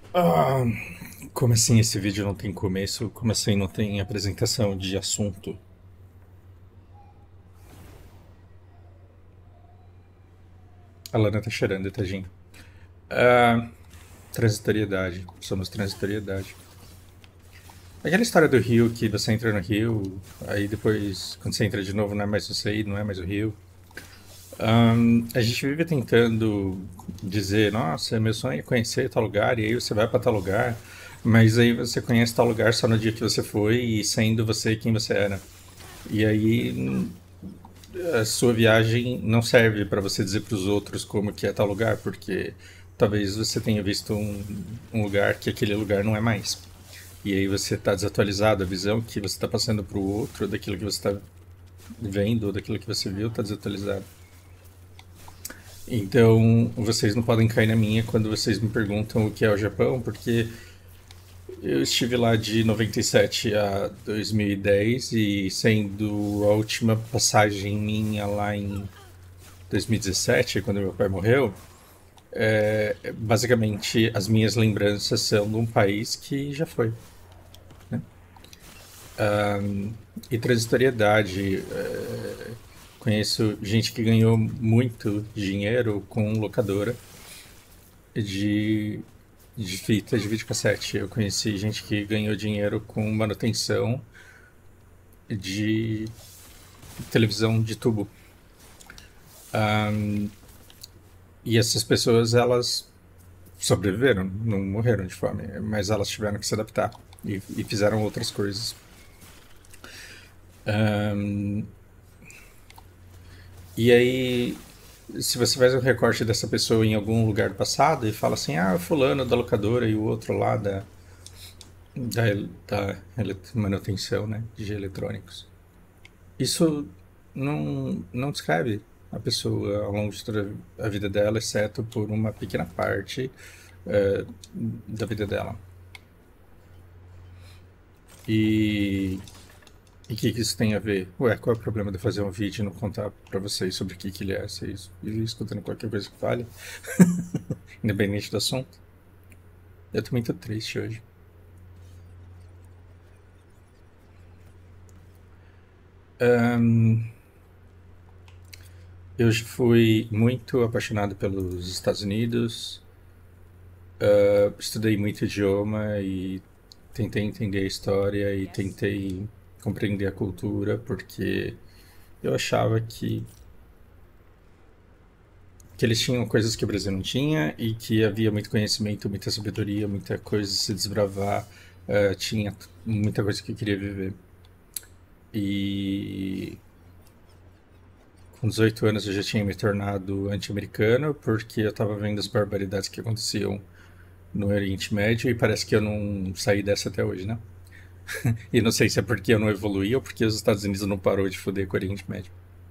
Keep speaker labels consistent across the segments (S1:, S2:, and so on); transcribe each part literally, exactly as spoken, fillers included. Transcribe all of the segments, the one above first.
S1: Ah, como assim esse vídeo não tem começo? Como assim não tem apresentação de assunto? A Lana tá cheirando, tadinho. Ah, transitoriedade. Somos transitoriedade. Aquela história do rio que você entra no rio, aí depois, quando você entra de novo, não é mais você, não é mais o rio. Ahn, a gente vive tentando dizer, nossa, meu sonho é conhecer tal lugar, e aí você vai pra tal lugar, mas aí você conhece tal lugar só no dia que você foi e sendo você quem você era. E aí a sua viagem não serve para você dizer para os outros como que é tal lugar, porque talvez você tenha visto um, um lugar que aquele lugar não é mais. E aí você está desatualizado, a visão que você está passando para o outro, daquilo que você está vendo, daquilo que você viu, está desatualizado. Então, vocês não podem cair na minha quando vocês me perguntam o que é o Japão, porque eu estive lá de noventa e sete a dois mil e dez e sendo a última passagem minha lá em dois mil e dezessete, quando meu pai morreu, é, basicamente as minhas lembranças são de um país que já foi. Né? E transitoriedade. É, conheço gente que ganhou muito dinheiro com locadora de, de fita de videocassete. Eu conheci gente que ganhou dinheiro com manutenção de televisão de tubo. E essas pessoas, elas sobreviveram, não morreram de fome, mas elas tiveram que se adaptar e, e fizeram outras coisas. Ahn, e aí, se você faz um recorte dessa pessoa em algum lugar do passado e fala assim, ah, fulano da locadora e o outro lá da, da, da manutenção, né, de eletrônicos. Isso não, não descreve a pessoa ao longo de toda a vida dela, exceto por uma pequena parte eh, da vida dela. E E o que, que isso tem a ver? Ué, qual é o problema de eu fazer um vídeo e não contar pra vocês sobre o que, que ele é? Vocês vivem escutando qualquer coisa que fale, independente do assunto. Eu tô muito triste hoje. Ahn, eu fui muito apaixonado pelos Estados Unidos, ah, estudei muito idioma e tentei entender a história e tentei compreender a cultura, porque eu achava que que eles tinham coisas que o Brasil não tinha e que havia muito conhecimento, muita sabedoria, muita coisa a se desbravar. Uh, tinha muita coisa que eu queria viver. E com dezoito anos eu já tinha me tornado anti-americano porque eu estava vendo as barbaridades que aconteciam no Oriente Médio e parece que eu não saí dessa até hoje, né? E não sei se é porque eu não evoluí ou porque os Estados Unidos não parou de foder com o Oriente Médio.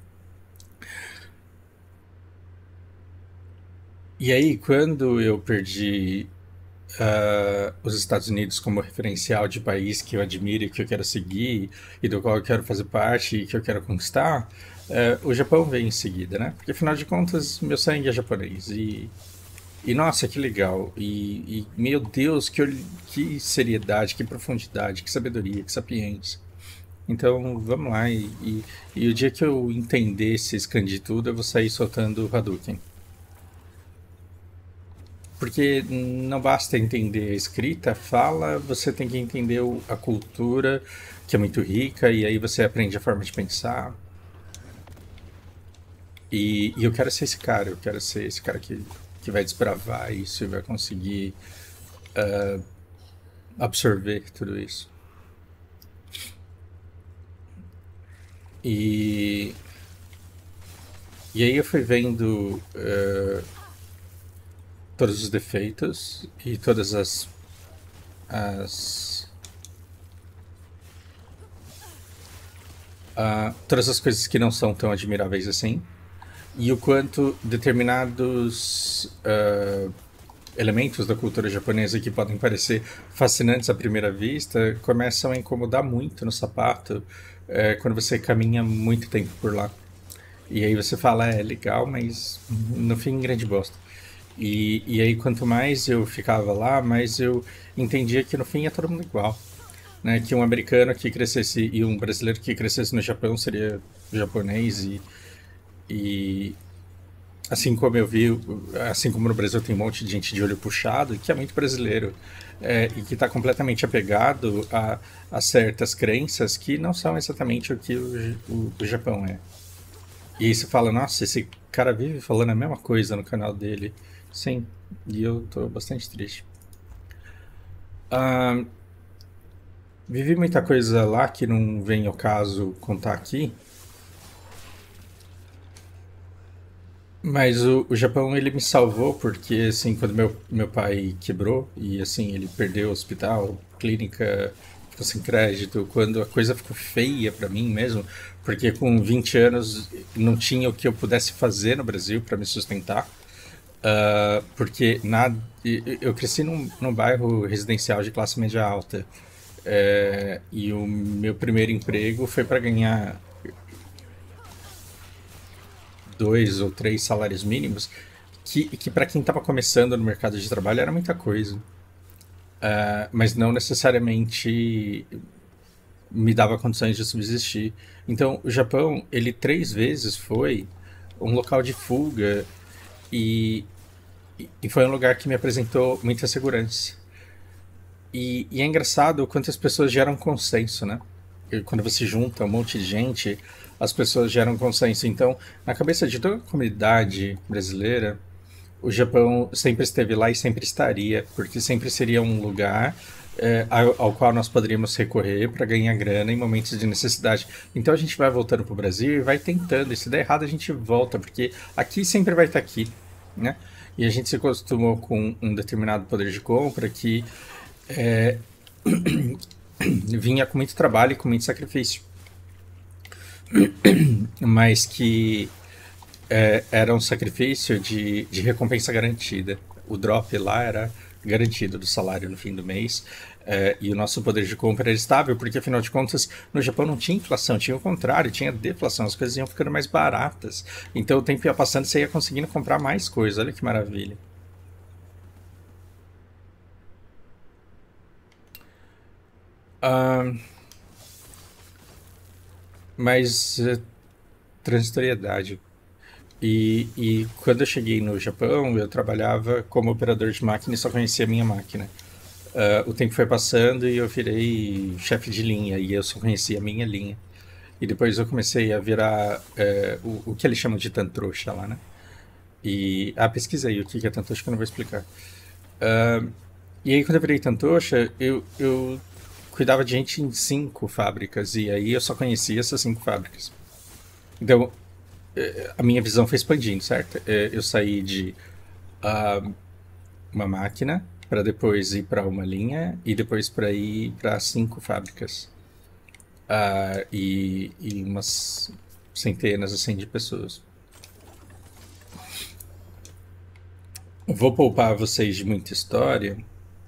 S1: E aí, quando eu perdi uh, os Estados Unidos como referencial de país que eu admiro e que eu quero seguir e do qual eu quero fazer parte e que eu quero conquistar, uh, o Japão vem em seguida, né? Porque afinal de contas, meu sangue é japonês e, e nossa, que legal. E, e meu Deus, que, que seriedade, que profundidade, que sabedoria, que sapiência. Então vamos lá, e, e, e o dia que eu entender esse scan de tudo, eu vou sair soltando o Hadouken. Porque não basta entender a escrita, a fala, você tem que entender a cultura, que é muito rica, e aí você aprende a forma de pensar. E, e eu quero ser esse cara, eu quero ser esse cara que, que vai desbravar isso e vai conseguir absorver tudo isso. E, e aí eu fui vendo uh, todos os defeitos e todas as, as uh, todas as coisas que não são tão admiráveis assim. E o quanto determinados uh, elementos da cultura japonesa que podem parecer fascinantes à primeira vista começam a incomodar muito no sapato uh, quando você caminha muito tempo por lá. E aí você fala, é legal, mas no fim, grande bosta. E, e aí, quanto mais eu ficava lá, mais eu entendia que no fim é todo mundo igual. Né? Que um americano que crescesse e um brasileiro que crescesse no Japão seria japonês e, e assim como eu vi, assim como no Brasil tem um monte de gente de olho puxado, que é muito brasileiro, é, e que está completamente apegado a, a certas crenças que não são exatamente o que o, o, o Japão é. E aí você fala, nossa, esse cara vive falando a mesma coisa no canal dele. Sim, e eu tô bastante triste. Ah, vivi muita coisa lá que não vem ao caso contar aqui, mas o, o Japão ele me salvou porque assim quando meu, meu pai quebrou e assim ele perdeu o hospital, clínica, ficou sem crédito, quando a coisa ficou feia pra mim mesmo, porque com vinte anos não tinha o que eu pudesse fazer no Brasil pra me sustentar. Ah, porque na, eu cresci num, num bairro residencial de classe média alta. É, e o meu primeiro emprego foi para ganhar dois ou três salários mínimos, que, que para quem estava começando no mercado de trabalho era muita coisa. Ah, mas não necessariamente me dava condições de subsistir. Então, o Japão, ele três vezes foi um local de fuga e, e foi um lugar que me apresentou muita segurança. E, e é engraçado o quanto as pessoas geram consenso, né? E quando você junta um monte de gente, as pessoas geram consenso. Então, na cabeça de toda a comunidade brasileira, o Japão sempre esteve lá e sempre estaria, porque sempre seria um lugar é, ao, ao qual nós poderíamos recorrer para ganhar grana em momentos de necessidade. Então a gente vai voltando para o Brasil e vai tentando. E se der errado, a gente volta, porque aqui sempre vai estar aqui, né? E a gente se acostumou com um determinado poder de compra que é, vinha com muito trabalho e com muito sacrifício, mas que é, era um sacrifício de, de recompensa garantida. O drop lá era garantido do salário no fim do mês. É, e o nosso poder de compra era estável, porque afinal de contas, no Japão não tinha inflação, tinha o contrário, tinha deflação, as coisas iam ficando mais baratas. Então o tempo ia passando e você ia conseguindo comprar mais coisas, olha que maravilha. Ah, mas é, transitoriedade. E, e quando eu cheguei no Japão, eu trabalhava como operador de máquina e só conhecia a minha máquina. Ah, o tempo foi passando e eu virei chefe de linha e eu só conhecia a minha linha. E depois eu comecei a virar é, o, o que eles chamam de tantrouxa lá, né? E, ah, pesquisa aí o que é tantrouxa que eu não vou explicar. Ah, e aí quando eu virei tantrouxa, eu, eu cuidava de gente em cinco fábricas e aí eu só conhecia essas cinco fábricas. Então, a minha visão foi expandindo, certo? É, eu saí de ah, uma máquina para depois ir para uma linha e depois para ir para cinco fábricas. Ah, e, e umas centenas assim de pessoas. Vou poupar vocês de muita história.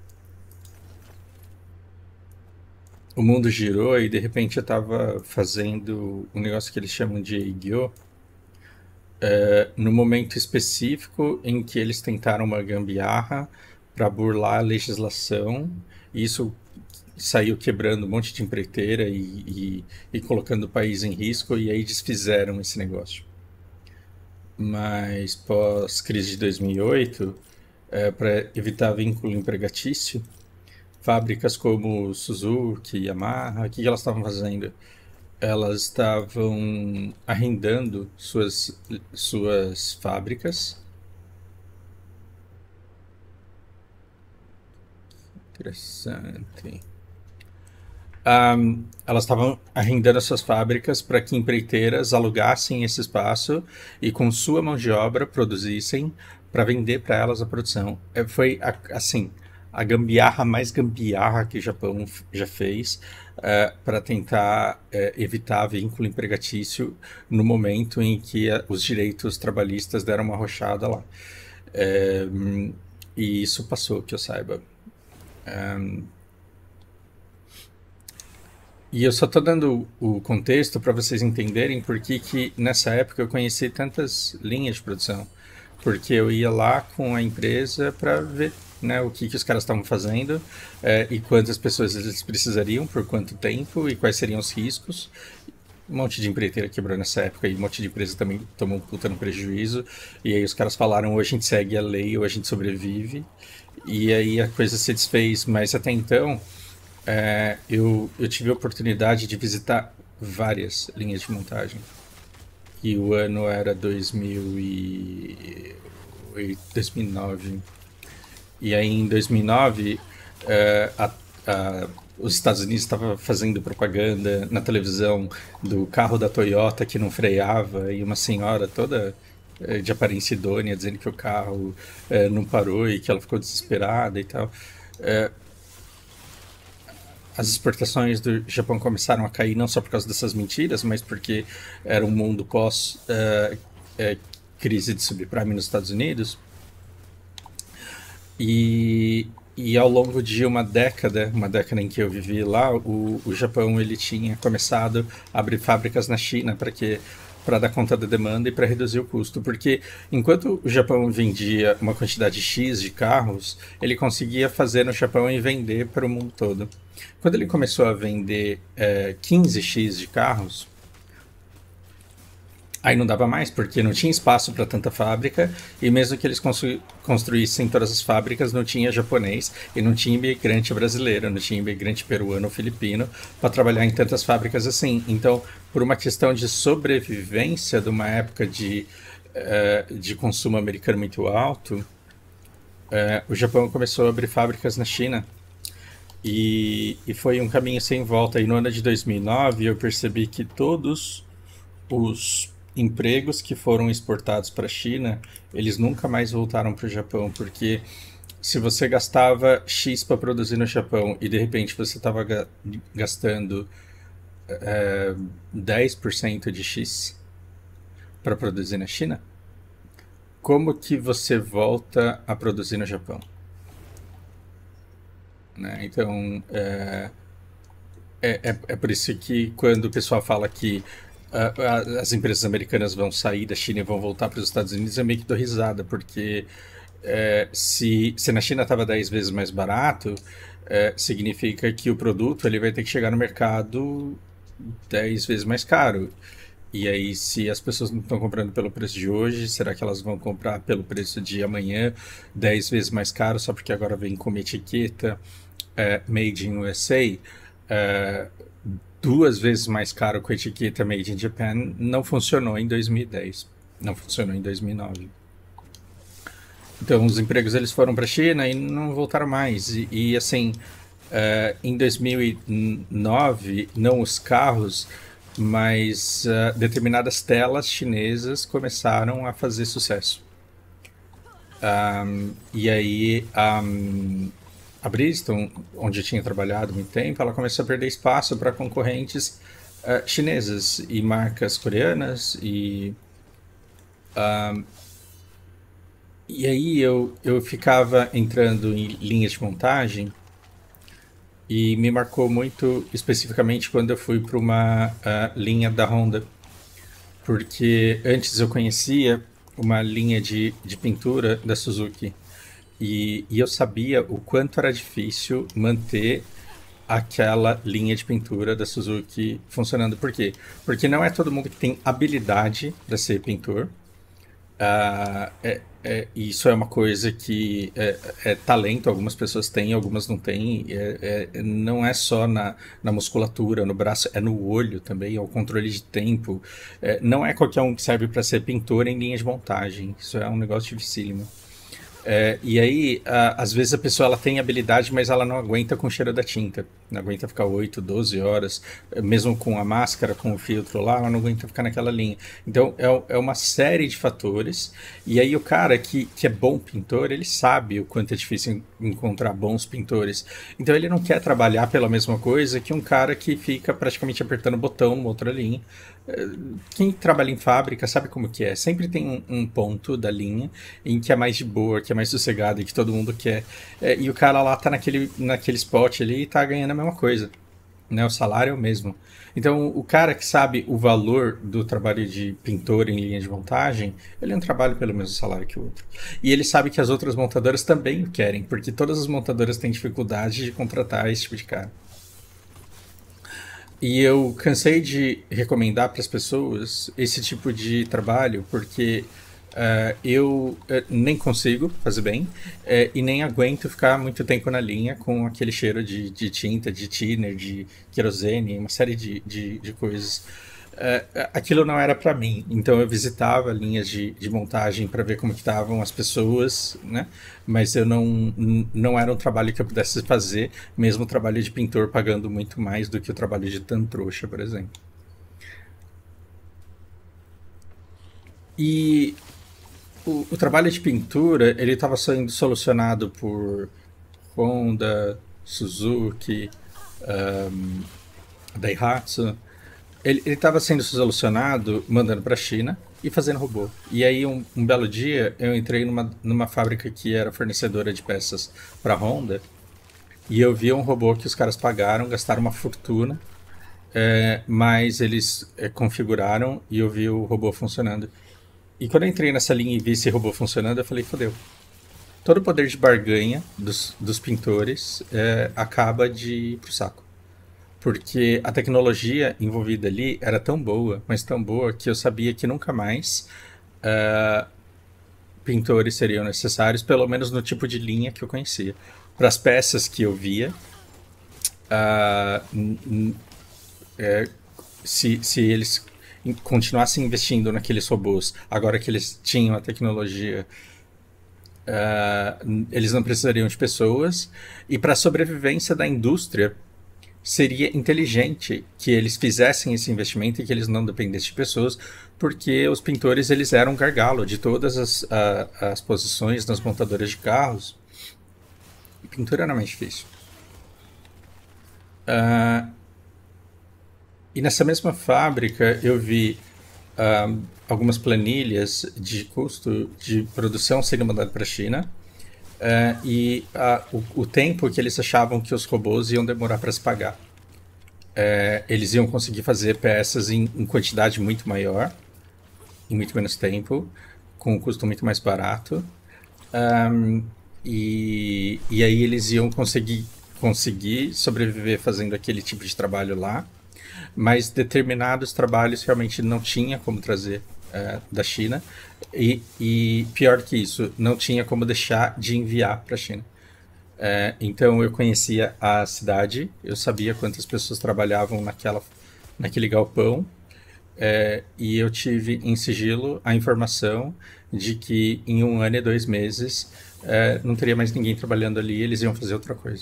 S1: O mundo girou e de repente eu estava fazendo um negócio que eles chamam de Eigyo, no momento específico em que eles tentaram uma gambiarra para burlar a legislação. E isso saiu quebrando um monte de empreiteira e, e, e colocando o país em risco, e aí desfizeram esse negócio. Mas pós-crise de dois mil e oito, é, para evitar vínculo empregatício, fábricas como Suzuki, Yamaha, o que elas estavam fazendo? Elas estavam arrendando suas, suas fábricas. Interessante. Um, elas estavam arrendando essas fábricas para que empreiteiras alugassem esse espaço e com sua mão de obra produzissem para vender para elas a produção. É, foi a, assim a gambiarra mais gambiarra que o Japão já fez uh, para tentar uh, evitar vínculo empregatício no momento em que uh, os direitos trabalhistas deram uma arrochada lá. Uh, e isso passou, que eu saiba. Um, E eu só estou dando o contexto para vocês entenderem por que que nessa época eu conheci tantas linhas de produção. porque eu ia lá com a empresa para ver, né, o que, que os caras estavam fazendo, é, e quantas pessoas eles precisariam, por quanto tempo, e quais seriam os riscos. Um monte de empreiteira quebrou nessa época e um monte de empresa também tomou um puta no prejuízo. E aí os caras falaram, ou a gente segue a lei ou a gente sobrevive. E aí a coisa se desfez. Mas até então, é, eu, eu tive a oportunidade de visitar várias linhas de montagem. E o ano era dois mil e dois mil e nove. E aí em dois mil e nove, é, a, a, os Estados Unidos estavam fazendo propaganda na televisão do carro da Toyota que não freava e uma senhora toda é, de aparência idônea dizendo que o carro é, não parou e que ela ficou desesperada e tal. É, as exportações do Japão começaram a cair não só por causa dessas mentiras, mas porque era um mundo pós é, é, crise de subprime nos Estados Unidos. E, e ao longo de uma década, uma década em que eu vivi lá, o, o Japão ele tinha começado a abrir fábricas na China para que para dar conta da demanda e para reduzir o custo, porque enquanto o Japão vendia uma quantidade X de carros, ele conseguia fazer no Japão e vender para o mundo todo. Quando ele começou a vender é, quinze X de carros, aí não dava mais, porque não tinha espaço para tanta fábrica, e mesmo que eles constru construíssem todas as fábricas, não tinha japonês, e não tinha imigrante brasileiro, não tinha imigrante peruano ou filipino para trabalhar em tantas fábricas assim. Então, por uma questão de sobrevivência de uma época de, uh, de consumo americano muito alto, uh, o Japão começou a abrir fábricas na China. E, e foi um caminho sem volta. E no ano de dois mil e nove eu percebi que todos os empregos que foram exportados para a China, eles nunca mais voltaram para o Japão, porque se você gastava X para produzir no Japão e de repente você estava ga gastando é, dez por cento de X para produzir na China, como que você volta a produzir no Japão? Né? Então, é, é, é, é por isso que quando o pessoal fala que Uh, as empresas americanas vão sair da China e vão voltar para os Estados Unidos, eu meio que dou risada, porque é, se, se na China estava dez vezes mais barato, é, significa que o produto ele vai ter que chegar no mercado dez vezes mais caro. E aí, se as pessoas não estão comprando pelo preço de hoje, será que elas vão comprar pelo preço de amanhã, dez vezes mais caro, só porque agora vem com uma etiqueta é, Made in U S A? É, duas vezes mais caro com a etiqueta Made in Japan, não funcionou em dois mil e dez, não funcionou em dois mil e nove. Então os empregos eles foram para a China e não voltaram mais. E, e assim, uh, em dois mil e nove, não os carros, mas uh, determinadas telas chinesas começaram a fazer sucesso. Um, e aí um, a Bristol, onde eu tinha trabalhado há muito tempo, ela começou a perder espaço para concorrentes uh, chinesas e marcas coreanas. E, uh, e aí eu, eu ficava entrando em linhas de montagem e me marcou muito especificamente quando eu fui para uma uh, linha da Honda. Porque antes eu conhecia uma linha de, de pintura da Suzuki. E, e eu sabia o quanto era difícil manter aquela linha de pintura da Suzuki funcionando. Por quê? Porque não é todo mundo que tem habilidade para ser pintor. Uh, é, é, isso é uma coisa que é, é talento, algumas pessoas têm, algumas não têm. É, é, não é só na, na musculatura, no braço, é no olho também, é o controle de tempo. É, não é qualquer um que serve para ser pintor em linha de montagem. Isso é um negócio dificílimo. É, e aí, a, às vezes a pessoa ela tem habilidade, mas ela não aguenta com o cheiro da tinta. Não aguenta ficar oito, doze horas, mesmo com a máscara, com o filtro lá, ela não aguenta ficar naquela linha. Então, é, é uma série de fatores. E aí, o cara que, que é bom pintor, ele sabe o quanto é difícil encontrar bons pintores. Então, ele não quer trabalhar pela mesma coisa que um cara que fica praticamente apertando botão numa outra linha. Quem trabalha em fábrica sabe como que é. Sempre tem um, um ponto da linha em que é mais de boa, que é mais sossegado e que todo mundo quer. É, e o cara lá tá naquele, naquele spot ali e tá ganhando a mesma coisa. né? O salário é o mesmo. Então, o cara que sabe o valor do trabalho de pintor em linha de montagem, ele não trabalha pelo mesmo salário que o outro. E ele sabe que as outras montadoras também o querem, porque todas as montadoras têm dificuldade de contratar esse tipo de cara. E eu cansei de recomendar para as pessoas esse tipo de trabalho, porque uh, eu uh, nem consigo fazer bem uh, e nem aguento ficar muito tempo na linha com aquele cheiro de, de tinta, de thinner, de querosene, uma série de, de, de coisas. Uh, aquilo não era para mim, então eu visitava linhas de, de montagem para ver como estavam as pessoas, né? Mas eu não, não era um trabalho que eu pudesse fazer, mesmo o trabalho de pintor pagando muito mais do que o trabalho de tantrouxa, por exemplo. E o, o trabalho de pintura, ele estava sendo solucionado por Honda, Suzuki, um, Daihatsu. Ele estava sendo solucionado mandando para a China e fazendo robô. E aí, um, um belo dia, eu entrei numa, numa fábrica que era fornecedora de peças para Honda e eu vi um robô que os caras pagaram, gastaram uma fortuna, é, mas eles é, configuraram e eu vi o robô funcionando. E quando eu entrei nessa linha e vi esse robô funcionando, eu falei, fodeu. Todo o poder de barganha dos, dos pintores é, acaba de ir pro saco. Porque a tecnologia envolvida ali era tão boa, mas tão boa, que eu sabia que nunca mais uh, pintores seriam necessários, pelo menos no tipo de linha que eu conhecia. Para as peças que eu via, uh, é, se, se eles continuassem investindo naqueles robôs, agora que eles tinham a tecnologia, uh, eles não precisariam de pessoas. E para a sobrevivência da indústria, seria inteligente que eles fizessem esse investimento e que eles não dependessem de pessoas, porque os pintores eles eram gargalo de todas as, a, as posições nas montadoras de carros. Pintura era mais difícil. Uh, e nessa mesma fábrica eu vi uh, algumas planilhas de custo de produção sendo mandado para a China. Uh, e uh, o, o tempo que eles achavam que os robôs iam demorar para se pagar. Uh, eles iam conseguir fazer peças em, em quantidade muito maior, em muito menos tempo, com um custo muito mais barato. Um, e, e aí eles iam conseguir, conseguir sobreviver fazendo aquele tipo de trabalho lá, mas determinados trabalhos realmente não tinha como trazer Uh, da China e, e pior que isso, não tinha como deixar de enviar para a China. Uh, então eu conhecia a cidade, eu sabia quantas pessoas trabalhavam naquela, naquele galpão uh, e eu tive em sigilo a informação de que em um ano e dois meses uh, não teria mais ninguém trabalhando ali, eles iam fazer outra coisa.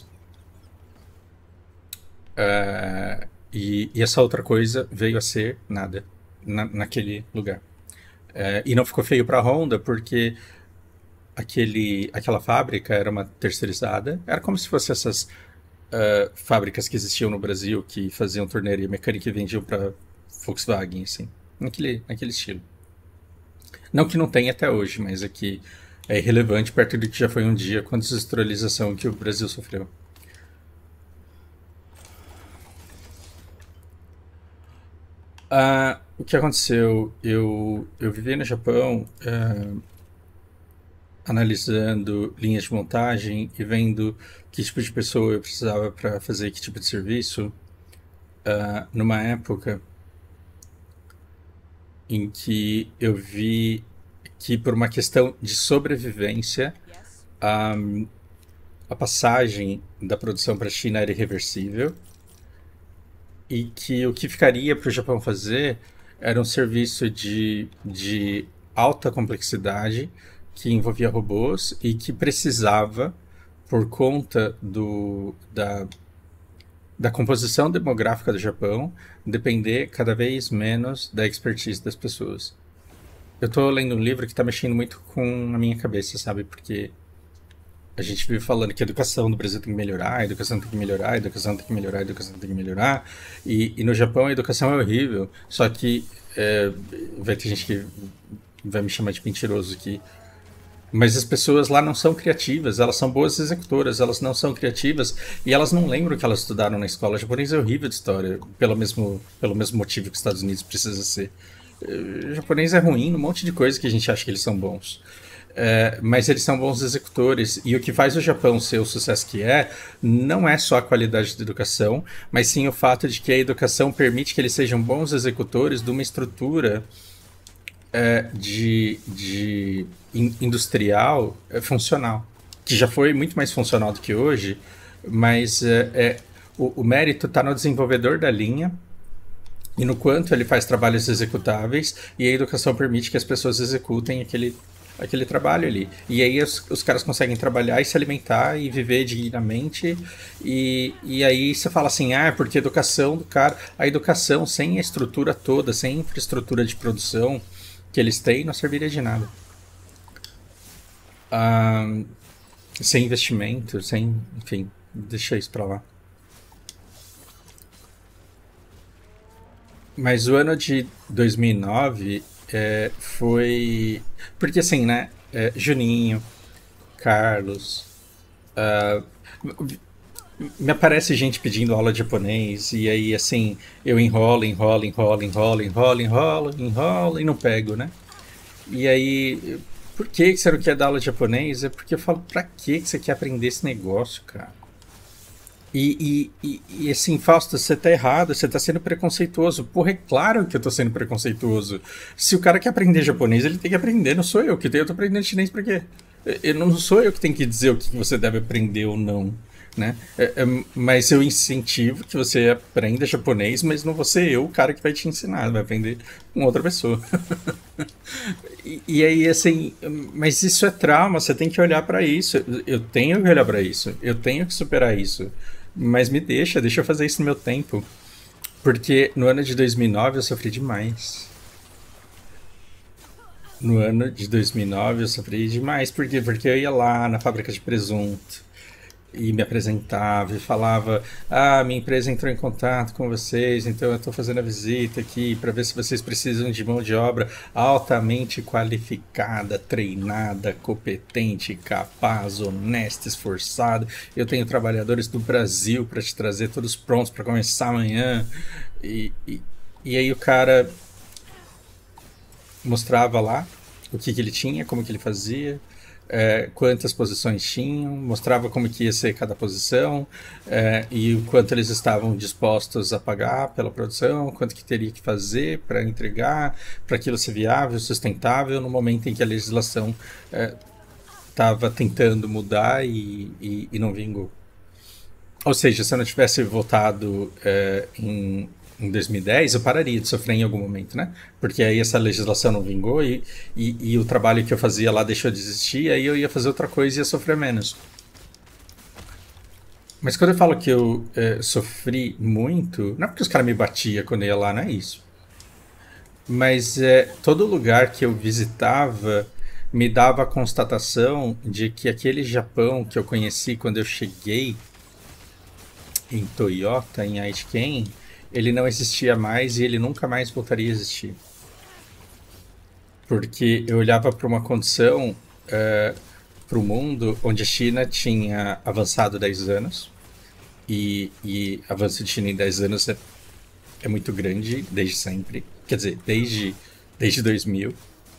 S1: Uh, e, e essa outra coisa veio a ser nada na, naquele lugar. É, e não ficou feio para a Honda porque aquele, aquela fábrica era uma terceirizada. Era como se fosse essas uh, fábricas que existiam no Brasil que faziam torneira mecânica e vendiam para Volkswagen, assim. Naquele, naquele estilo. Não que não tenha até hoje, mas é que é irrelevante perto do que já foi um dia com a desindustrialização que o Brasil sofreu. Uh, o que aconteceu? Eu, eu vivi no Japão uh, analisando linhas de montagem e vendo que tipo de pessoa eu precisava para fazer que tipo de serviço uh, numa época em que eu vi que por uma questão de sobrevivência um, a passagem da produção para a China era irreversível e que o que ficaria para o Japão fazer era um serviço de, de alta complexidade que envolvia robôs e que precisava, por conta do, da, da composição demográfica do Japão, depender cada vez menos da expertise das pessoas. Eu estou lendo um livro que está mexendo muito com a minha cabeça, sabe? Porque a gente vive falando que a educação do Brasil tem que melhorar, a educação tem que melhorar, a educação tem que melhorar, a educação tem que melhorar. E, e no Japão a educação é horrível. Só que é, vai ter gente que vai me chamar de mentiroso aqui. Mas as pessoas lá não são criativas, elas são boas executoras, elas não são criativas e elas não lembram o que elas estudaram na escola. O japonês é horrível de história, pelo mesmo, pelo mesmo motivo que os Estados Unidos precisa ser. Eh, O japonês é ruim num monte de coisa que a gente acha que eles são bons. É, mas eles são bons executores. E o que faz o Japão ser o sucesso que é, não é só a qualidade da educação, mas sim o fato de que a educação permite que eles sejam bons executores de uma estrutura é, de, de in- industrial é, funcional, que já foi muito mais funcional do que hoje, mas é, é, o, o mérito está no desenvolvedor da linha e no quanto ele faz trabalhos executáveis, e a educação permite que as pessoas executem aquele, aquele trabalho ali. E aí os, os caras conseguem trabalhar e se alimentar e viver dignamente. E, e aí você fala assim, ah, porque a educação do cara. A educação sem a estrutura toda, sem a infraestrutura de produção que eles têm, não serviria de nada. Ah, sem investimento, sem. Enfim, deixa isso pra lá. Mas o ano de dois mil e nove é, foi. Porque assim, né? É, Juninho, Carlos. Me aparece gente pedindo aula de japonês, e aí assim, eu enrolo, enrolo, enrolo, enrolo, enrolo, enrolo, enrolo e não pego, né? E aí, por que que você não quer dar aula de japonês? É porque eu falo, pra que que você quer aprender esse negócio, cara? E, e, e, e, assim, Fausto, você tá errado, você tá sendo preconceituoso. Porra, é claro que eu tô sendo preconceituoso. Se o cara quer aprender japonês, ele tem que aprender, não sou eu que tenho, eu tô aprendendo chinês pra quê? Eu não sou eu que tenho que dizer o que você deve aprender ou não, né? É, é, mas eu incentivo que você aprenda japonês, mas não vou ser eu o cara que vai te ensinar, vai aprender com outra pessoa. E, e aí, assim, mas isso é trauma, você tem que olhar pra isso. Eu tenho que olhar pra isso, eu tenho que superar isso. Mas me deixa, deixa eu fazer isso no meu tempo. Porque no ano de dois mil e nove eu sofri demais. No ano de dois mil e nove eu sofri demais. Por quê? Porque eu ia lá na fábrica de presunto e me apresentava e falava: Ah, minha empresa entrou em contato com vocês, então eu estou fazendo a visita aqui para ver se vocês precisam de mão de obra altamente qualificada, treinada, competente, capaz, honesta, esforçada. Eu tenho trabalhadores do Brasil para te trazer todos prontos para começar amanhã. E, e, e aí o cara mostrava lá o que, que ele tinha, como que ele fazia, é, quantas posições tinham, mostrava como que ia ser cada posição, é, e o quanto eles estavam dispostos a pagar pela produção, quanto que teria que fazer para entregar, para aquilo ser viável, sustentável, no momento em que a legislação estava é, tentando mudar e, e, e não vingou. Ou seja, se eu não tivesse votado é, em, em dois mil e dez, eu pararia de sofrer em algum momento, né? Porque aí essa legislação não vingou e, e, e o trabalho que eu fazia lá deixou de existir, aí eu ia fazer outra coisa e ia sofrer menos. Mas quando eu falo que eu é, sofri muito, não é porque os caras me batiam quando eu ia lá, não é isso. Mas é, todo lugar que eu visitava me dava a constatação de que aquele Japão que eu conheci quando eu cheguei em Toyota, em Aitken, ele não existia mais e ele nunca mais voltaria a existir. Porque eu olhava para uma condição, uh, para o mundo onde a China tinha avançado dez anos, e, e avanço de China em dez anos é, é muito grande desde sempre, quer dizer, desde, desde dois mil.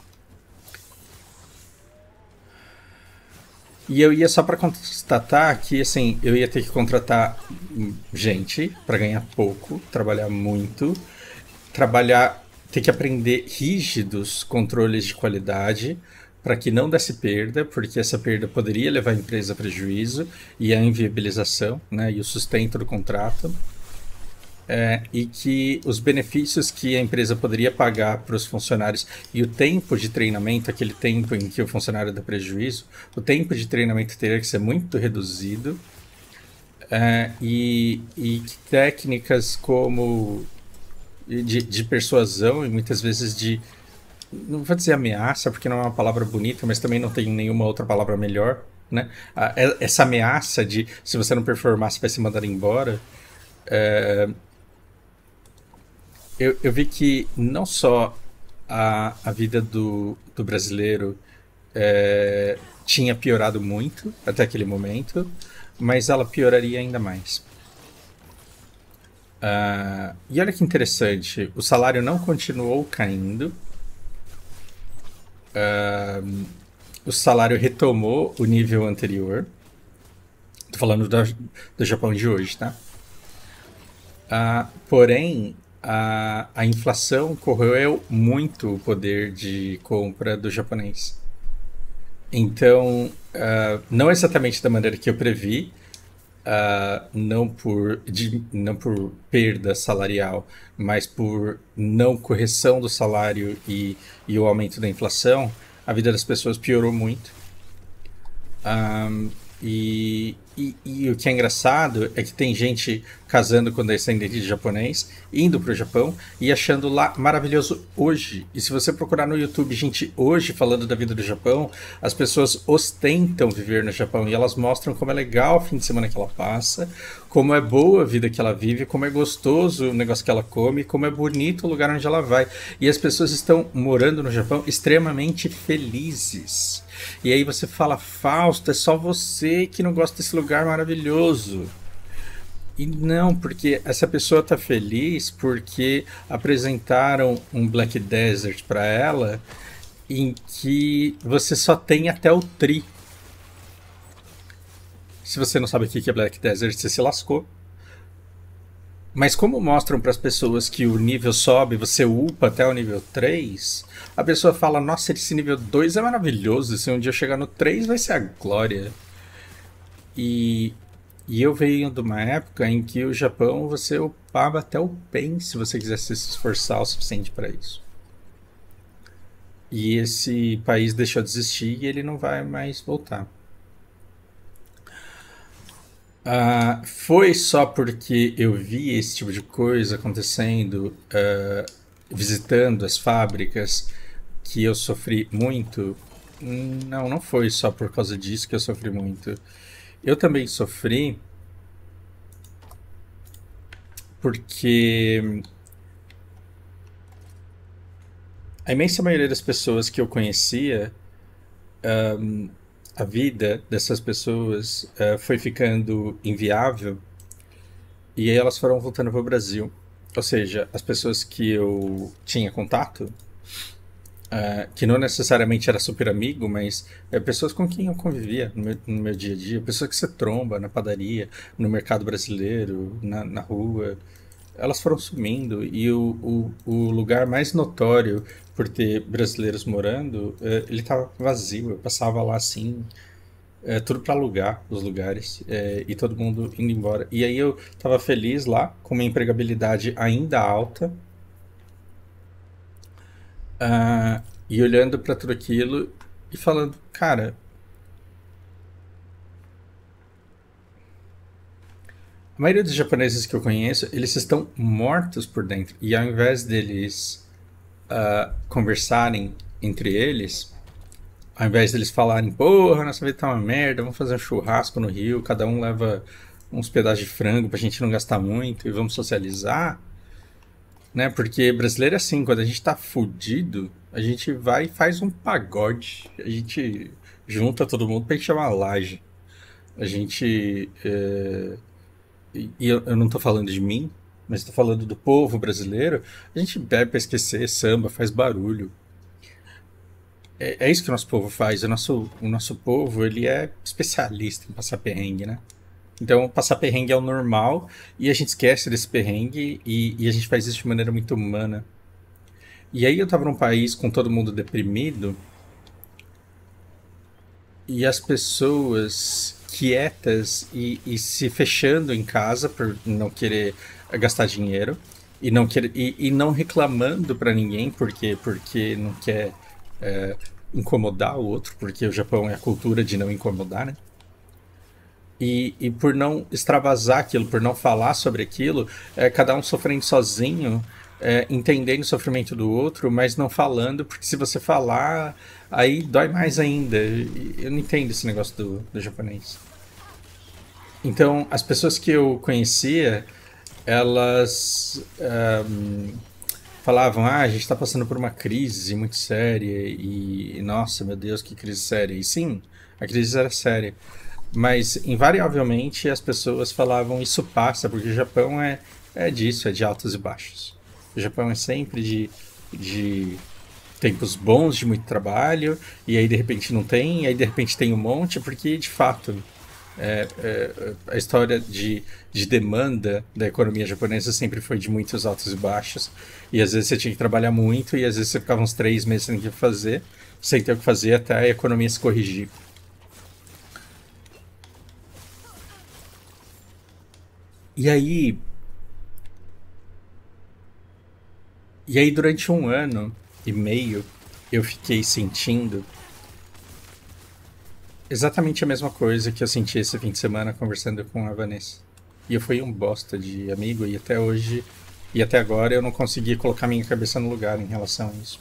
S1: E eu ia só para constatar que, assim, eu ia ter que contratar gente para ganhar pouco, trabalhar muito, trabalhar, ter que aprender rígidos controles de qualidade para que não desse perda, porque essa perda poderia levar a empresa a prejuízo e a inviabilização, né, e o sustento do contrato. É, e que os benefícios que a empresa poderia pagar para os funcionários e o tempo de treinamento, aquele tempo em que o funcionário dá prejuízo, o tempo de treinamento teria que ser muito reduzido, é, e, e que técnicas como de, de persuasão e muitas vezes de, não vou dizer ameaça, porque não é uma palavra bonita, mas também não tem nenhuma outra palavra melhor, né? Essa ameaça de se você não performar, você vai ser mandado embora. É, eu, eu vi que não só a, a vida do, do brasileiro é, tinha piorado muito até aquele momento, mas ela pioraria ainda mais. Uh, e olha que interessante, o salário não continuou caindo, uh, o salário retomou o nível anterior. Tô falando da, do Japão de hoje, tá? Uh, porém, a, a inflação corroeu muito o poder de compra do japonês. Então, uh, não exatamente da maneira que eu previ, uh, não, por, de, não por perda salarial, mas por não correção do salário e, e o aumento da inflação, a vida das pessoas piorou muito. Um, e, e, e o que é engraçado é que tem gente casando com descendente de japonês, indo para o Japão e achando lá maravilhoso hoje. E se você procurar no YouTube gente hoje falando da vida do Japão, as pessoas ostentam viver no Japão e elas mostram como é legal o fim de semana que ela passa, como é boa a vida que ela vive, como é gostoso o negócio que ela come, como é bonito o lugar onde ela vai. E as pessoas estão morando no Japão extremamente felizes. E aí você fala, Fausto, é só você que não gosta desse lugar maravilhoso. E não, porque essa pessoa tá feliz porque apresentaram um Black Desert para ela em que você só tem até o tri. Se você não sabe o que é Black Desert, você se lascou. Mas como mostram para as pessoas que o nível sobe, você upa até o nível três, a pessoa fala, nossa, esse nível dois é maravilhoso, se um dia eu chegar no três vai ser a glória. E, e eu venho de uma época em que o Japão você upava até o pen se você quisesse se esforçar o suficiente para isso. E esse país deixou de existir e ele não vai mais voltar. Uh, foi só porque eu vi esse tipo de coisa acontecendo, uh, visitando as fábricas, que eu sofri muito? Não, não foi só por causa disso que eu sofri muito. Eu também sofri porque a imensa maioria das pessoas que eu conhecia, um, a vida dessas pessoas uh, foi ficando inviável e aí elas foram voltando para o Brasil. Ou seja, as pessoas que eu tinha contato, uh, que não necessariamente era super amigo, mas uh, pessoas com quem eu convivia no meu, no meu dia a dia, pessoas que você tromba na padaria, no mercado brasileiro, na, na rua, elas foram sumindo e o, o, o lugar mais notório por ter brasileiros morando, uh, ele estava vazio. Eu passava lá assim, é, tudo para alugar os lugares, é, e todo mundo indo embora. E aí eu tava feliz lá, com uma empregabilidade ainda alta, uh, e olhando para tudo aquilo e falando, cara, a maioria dos japoneses que eu conheço, eles estão mortos por dentro. E ao invés deles uh, conversarem entre eles, ao invés deles falarem, porra, nossa vida tá uma merda, vamos fazer um churrasco no Rio, cada um leva uns pedaços de frango pra gente não gastar muito e vamos socializar, né? Porque brasileiro é assim, quando a gente tá fudido, a gente vai e faz um pagode, a gente junta todo mundo pra gente chamar laje. A gente... É... E eu, eu não tô falando de mim, mas tô falando do povo brasileiro, a gente bebe pra esquecer, samba, faz barulho. É, é isso que o nosso povo faz. O nosso, o nosso povo, ele é especialista em passar perrengue, né? Então, passar perrengue é o normal e a gente esquece desse perrengue e, e a gente faz isso de maneira muito humana. E aí eu tava num país com todo mundo deprimido e as pessoas quietas e, e se fechando em casa por não querer gastar dinheiro e não, querer, e, e não reclamando pra ninguém porque, porque não quer... É, incomodar o outro, porque o Japão é a cultura de não incomodar, né? E, e por não extravasar aquilo, por não falar sobre aquilo, é, cada um sofrendo sozinho, é, entendendo o sofrimento do outro, mas não falando, porque se você falar, aí dói mais ainda. Eu não entendo esse negócio do, do japonês. Então, as pessoas que eu conhecia, elas... Um, falavam, ah, a gente está passando por uma crise muito séria e, nossa, meu Deus, que crise séria. E sim, a crise era séria. Mas, invariavelmente, as pessoas falavam, isso passa, porque o Japão é, é disso, é de altos e baixos. O Japão é sempre de, de tempos bons, de muito trabalho, e aí de repente não tem, e aí de repente tem um monte, porque de fato é, é, a história de, de demanda da economia japonesa sempre foi de muitos altos e baixos, e às vezes você tinha que trabalhar muito, e às vezes você ficava uns três meses sem ter o que fazer, sem ter o que fazer até a economia se corrigir. E aí, e aí durante um ano e meio eu fiquei sentindo exatamente a mesma coisa que eu senti esse fim de semana conversando com a Vanessa. E eu fui um bosta de amigo e até hoje e até agora eu não consegui colocar minha cabeça no lugar em relação a isso.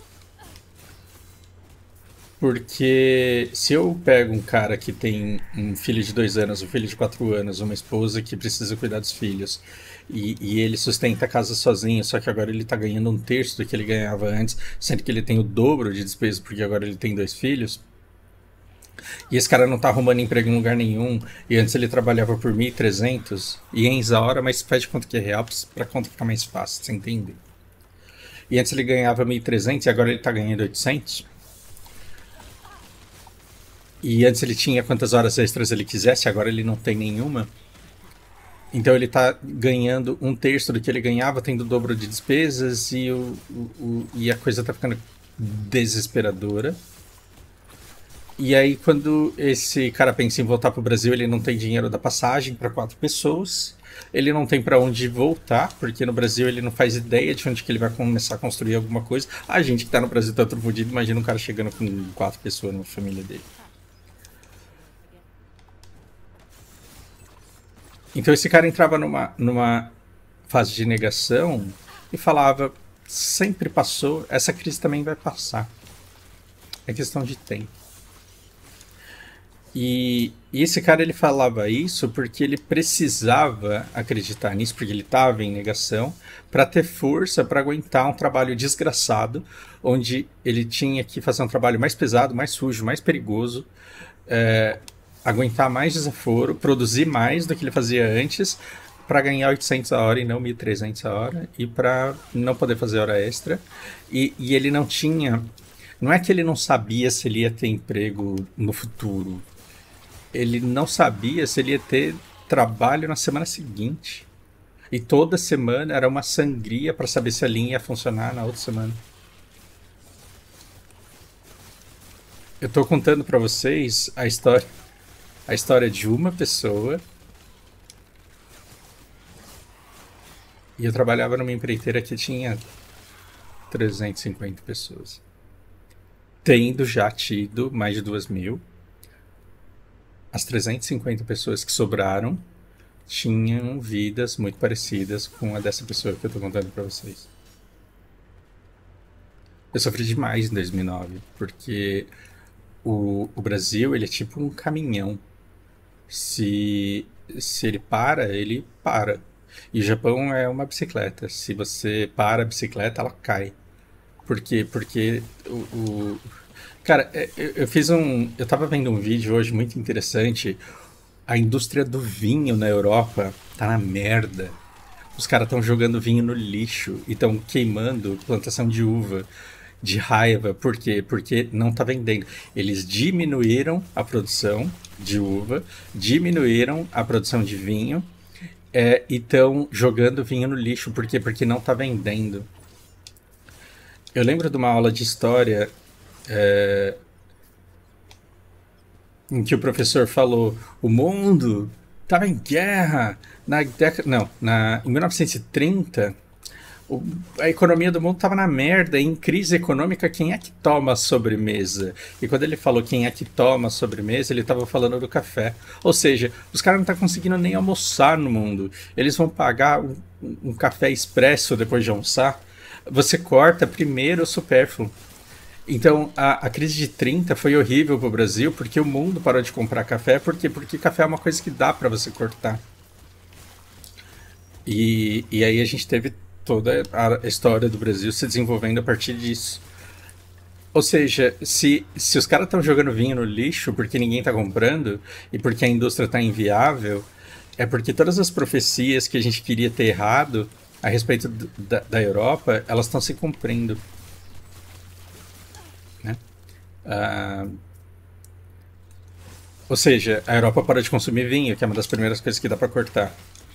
S1: Porque se eu pego um cara que tem um filho de dois anos, um filho de quatro anos, uma esposa que precisa cuidar dos filhos, e, e ele sustenta a casa sozinho, só que agora ele tá ganhando um terço do que ele ganhava antes, sendo que ele tem o dobro de despesa porque agora ele tem dois filhos, e esse cara não tá arrumando emprego em lugar nenhum, e antes ele trabalhava por mil e trezentos, ienes a hora, mas faz de conta que é real pra conta ficar mais fácil, você entende? E antes ele ganhava mil e trezentos e agora ele tá ganhando oitocentos. E antes ele tinha quantas horas extras ele quisesse, agora ele não tem nenhuma. Então ele está ganhando um terço do que ele ganhava, tendo o dobro de despesas e, o, o, o, e a coisa está ficando desesperadora. E aí quando esse cara pensa em voltar para o Brasil, ele não tem dinheiro da passagem para quatro pessoas. Ele não tem para onde voltar, porque no Brasil ele não faz ideia de onde que ele vai começar a construir alguma coisa. A gente que está no Brasil tá todo fodido, imagina um cara chegando com quatro pessoas na família dele. Então esse cara entrava numa, numa fase de negação e falava, sempre passou, essa crise também vai passar. É questão de tempo. E, e esse cara ele falava isso porque ele precisava acreditar nisso, porque ele estava em negação, para ter força para aguentar um trabalho desgraçado, onde ele tinha que fazer um trabalho mais pesado, mais sujo, mais perigoso, é, aguentar mais desaforo, produzir mais do que ele fazia antes, para ganhar oitocentos a hora e não mil e trezentos a hora, e para não poder fazer hora extra. E, e ele não tinha. Não é que ele não sabia se ele ia ter emprego no futuro. Ele não sabia se ele ia ter trabalho na semana seguinte. E toda semana era uma sangria para saber se a linha ia funcionar na outra semana. Eu tô contando para vocês a história, a história de uma pessoa. E eu trabalhava numa empreiteira que tinha trezentas e cinquenta pessoas. Tendo já tido mais de duas mil. As trezentas e cinquenta pessoas que sobraram tinham vidas muito parecidas com a dessa pessoa que eu tô contando para vocês. Eu sofri demais em dois mil e nove, porque o, o Brasil ele é tipo um caminhão. Se, se ele para, ele para. E o Japão é uma bicicleta. Se você para a bicicleta, ela cai. Por quê? Porque o, o... Cara, é, eu, eu fiz um... Eu tava vendo um vídeo hoje muito interessante. A indústria do vinho na Europa tá na merda. Os caras estão jogando vinho no lixo e estão queimando plantação de uva de raiva. Por quê? Porque não tá vendendo. Eles diminuíram a produção de uva, diminuíram a produção de vinho é, e estão jogando vinho no lixo. Por quê? Porque não tá vendendo. Eu lembro de uma aula de história é, em que o professor falou o mundo estava em guerra na década, não, na, em mil novecentos e trinta o, a economia do mundo estava na merda, em crise econômica, quem é que toma a sobremesa? E quando ele falou quem é que toma a sobremesa, ele estava falando do café. Ou seja, os caras não estão conseguindo nem almoçar no mundo. Eles vão pagar um, um café expresso depois de almoçar. Você corta primeiro o supérfluo. Então, a, a crise de trinta foi horrível para o Brasil, porque o mundo parou de comprar café. Por quê? Porque café é uma coisa que dá para você cortar. E, e aí a gente teve toda a história do Brasil se desenvolvendo a partir disso. Ou seja, se, se os caras estão jogando vinho no lixo porque ninguém está comprando e porque a indústria está inviável, é porque todas as profecias que a gente queria ter errado a respeito da, da Europa, elas estão se cumprindo. Né? Ah, ou seja, a Europa parou de consumir vinho, que é uma das primeiras coisas que dá para cortar.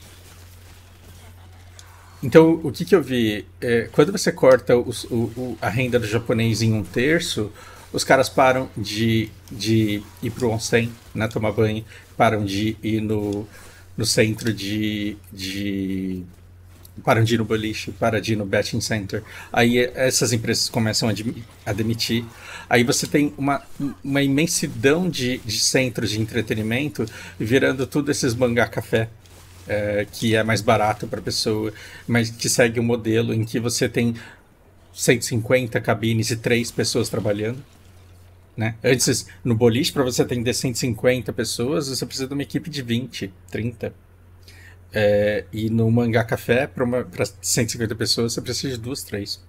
S1: Então, o que, que eu vi? É, quando você corta os- o- o- a renda do japonês em um terço, os caras param de, de ir pro onsen, né, tomar banho, param de ir no, no centro de, de. Param de ir no boliche, param de ir no betting center. Aí eh, essas empresas começam a, admi- a demitir. Aí você tem uma, uma imensidão de, de centros de entretenimento virando tudo esses mangá café é, que é mais barato para a pessoa, mas que segue um modelo em que você tem cento e cinquenta cabines e três pessoas trabalhando. Né? Antes, no boliche, para você atender cento e cinquenta pessoas, você precisa de uma equipe de vinte, trinta. É, e no Mangá Café, para cento e cinquenta pessoas, você precisa de duas, três.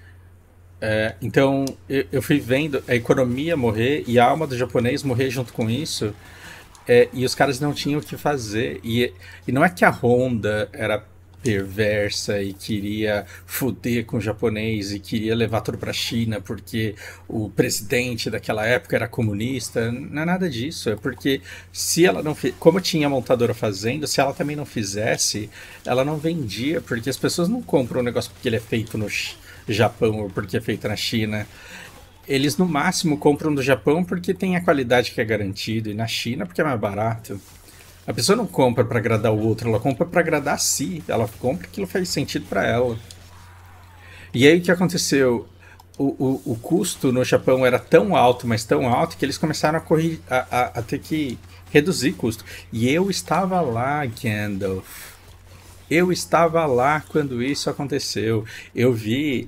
S1: É, então, eu, eu fui vendo a economia morrer e a alma do japonês morrer junto com isso. É, e os caras não tinham o que fazer. E, e não é que a Honda era perversa e queria foder com o japonês e queria levar tudo para a China porque o presidente daquela época era comunista. Não é nada disso. É porque se ela não fez, como tinha a montadora fazendo, se ela também não fizesse, ela não vendia, porque as pessoas não compram um negócio porque ele é feito no Japão ou porque é feito na China. Eles no máximo compram do Japão porque tem a qualidade que é garantida e na China porque é mais barato. A pessoa não compra para agradar o outro, ela compra para agradar a si. Ela compra porque aquilo faz sentido para ela. E aí o que aconteceu? O, o, o custo no Japão era tão alto, mas tão alto, que eles começaram a, correr, a, a, a ter que reduzir custo. E eu estava lá, Gandalf. Eu estava lá quando isso aconteceu. Eu vi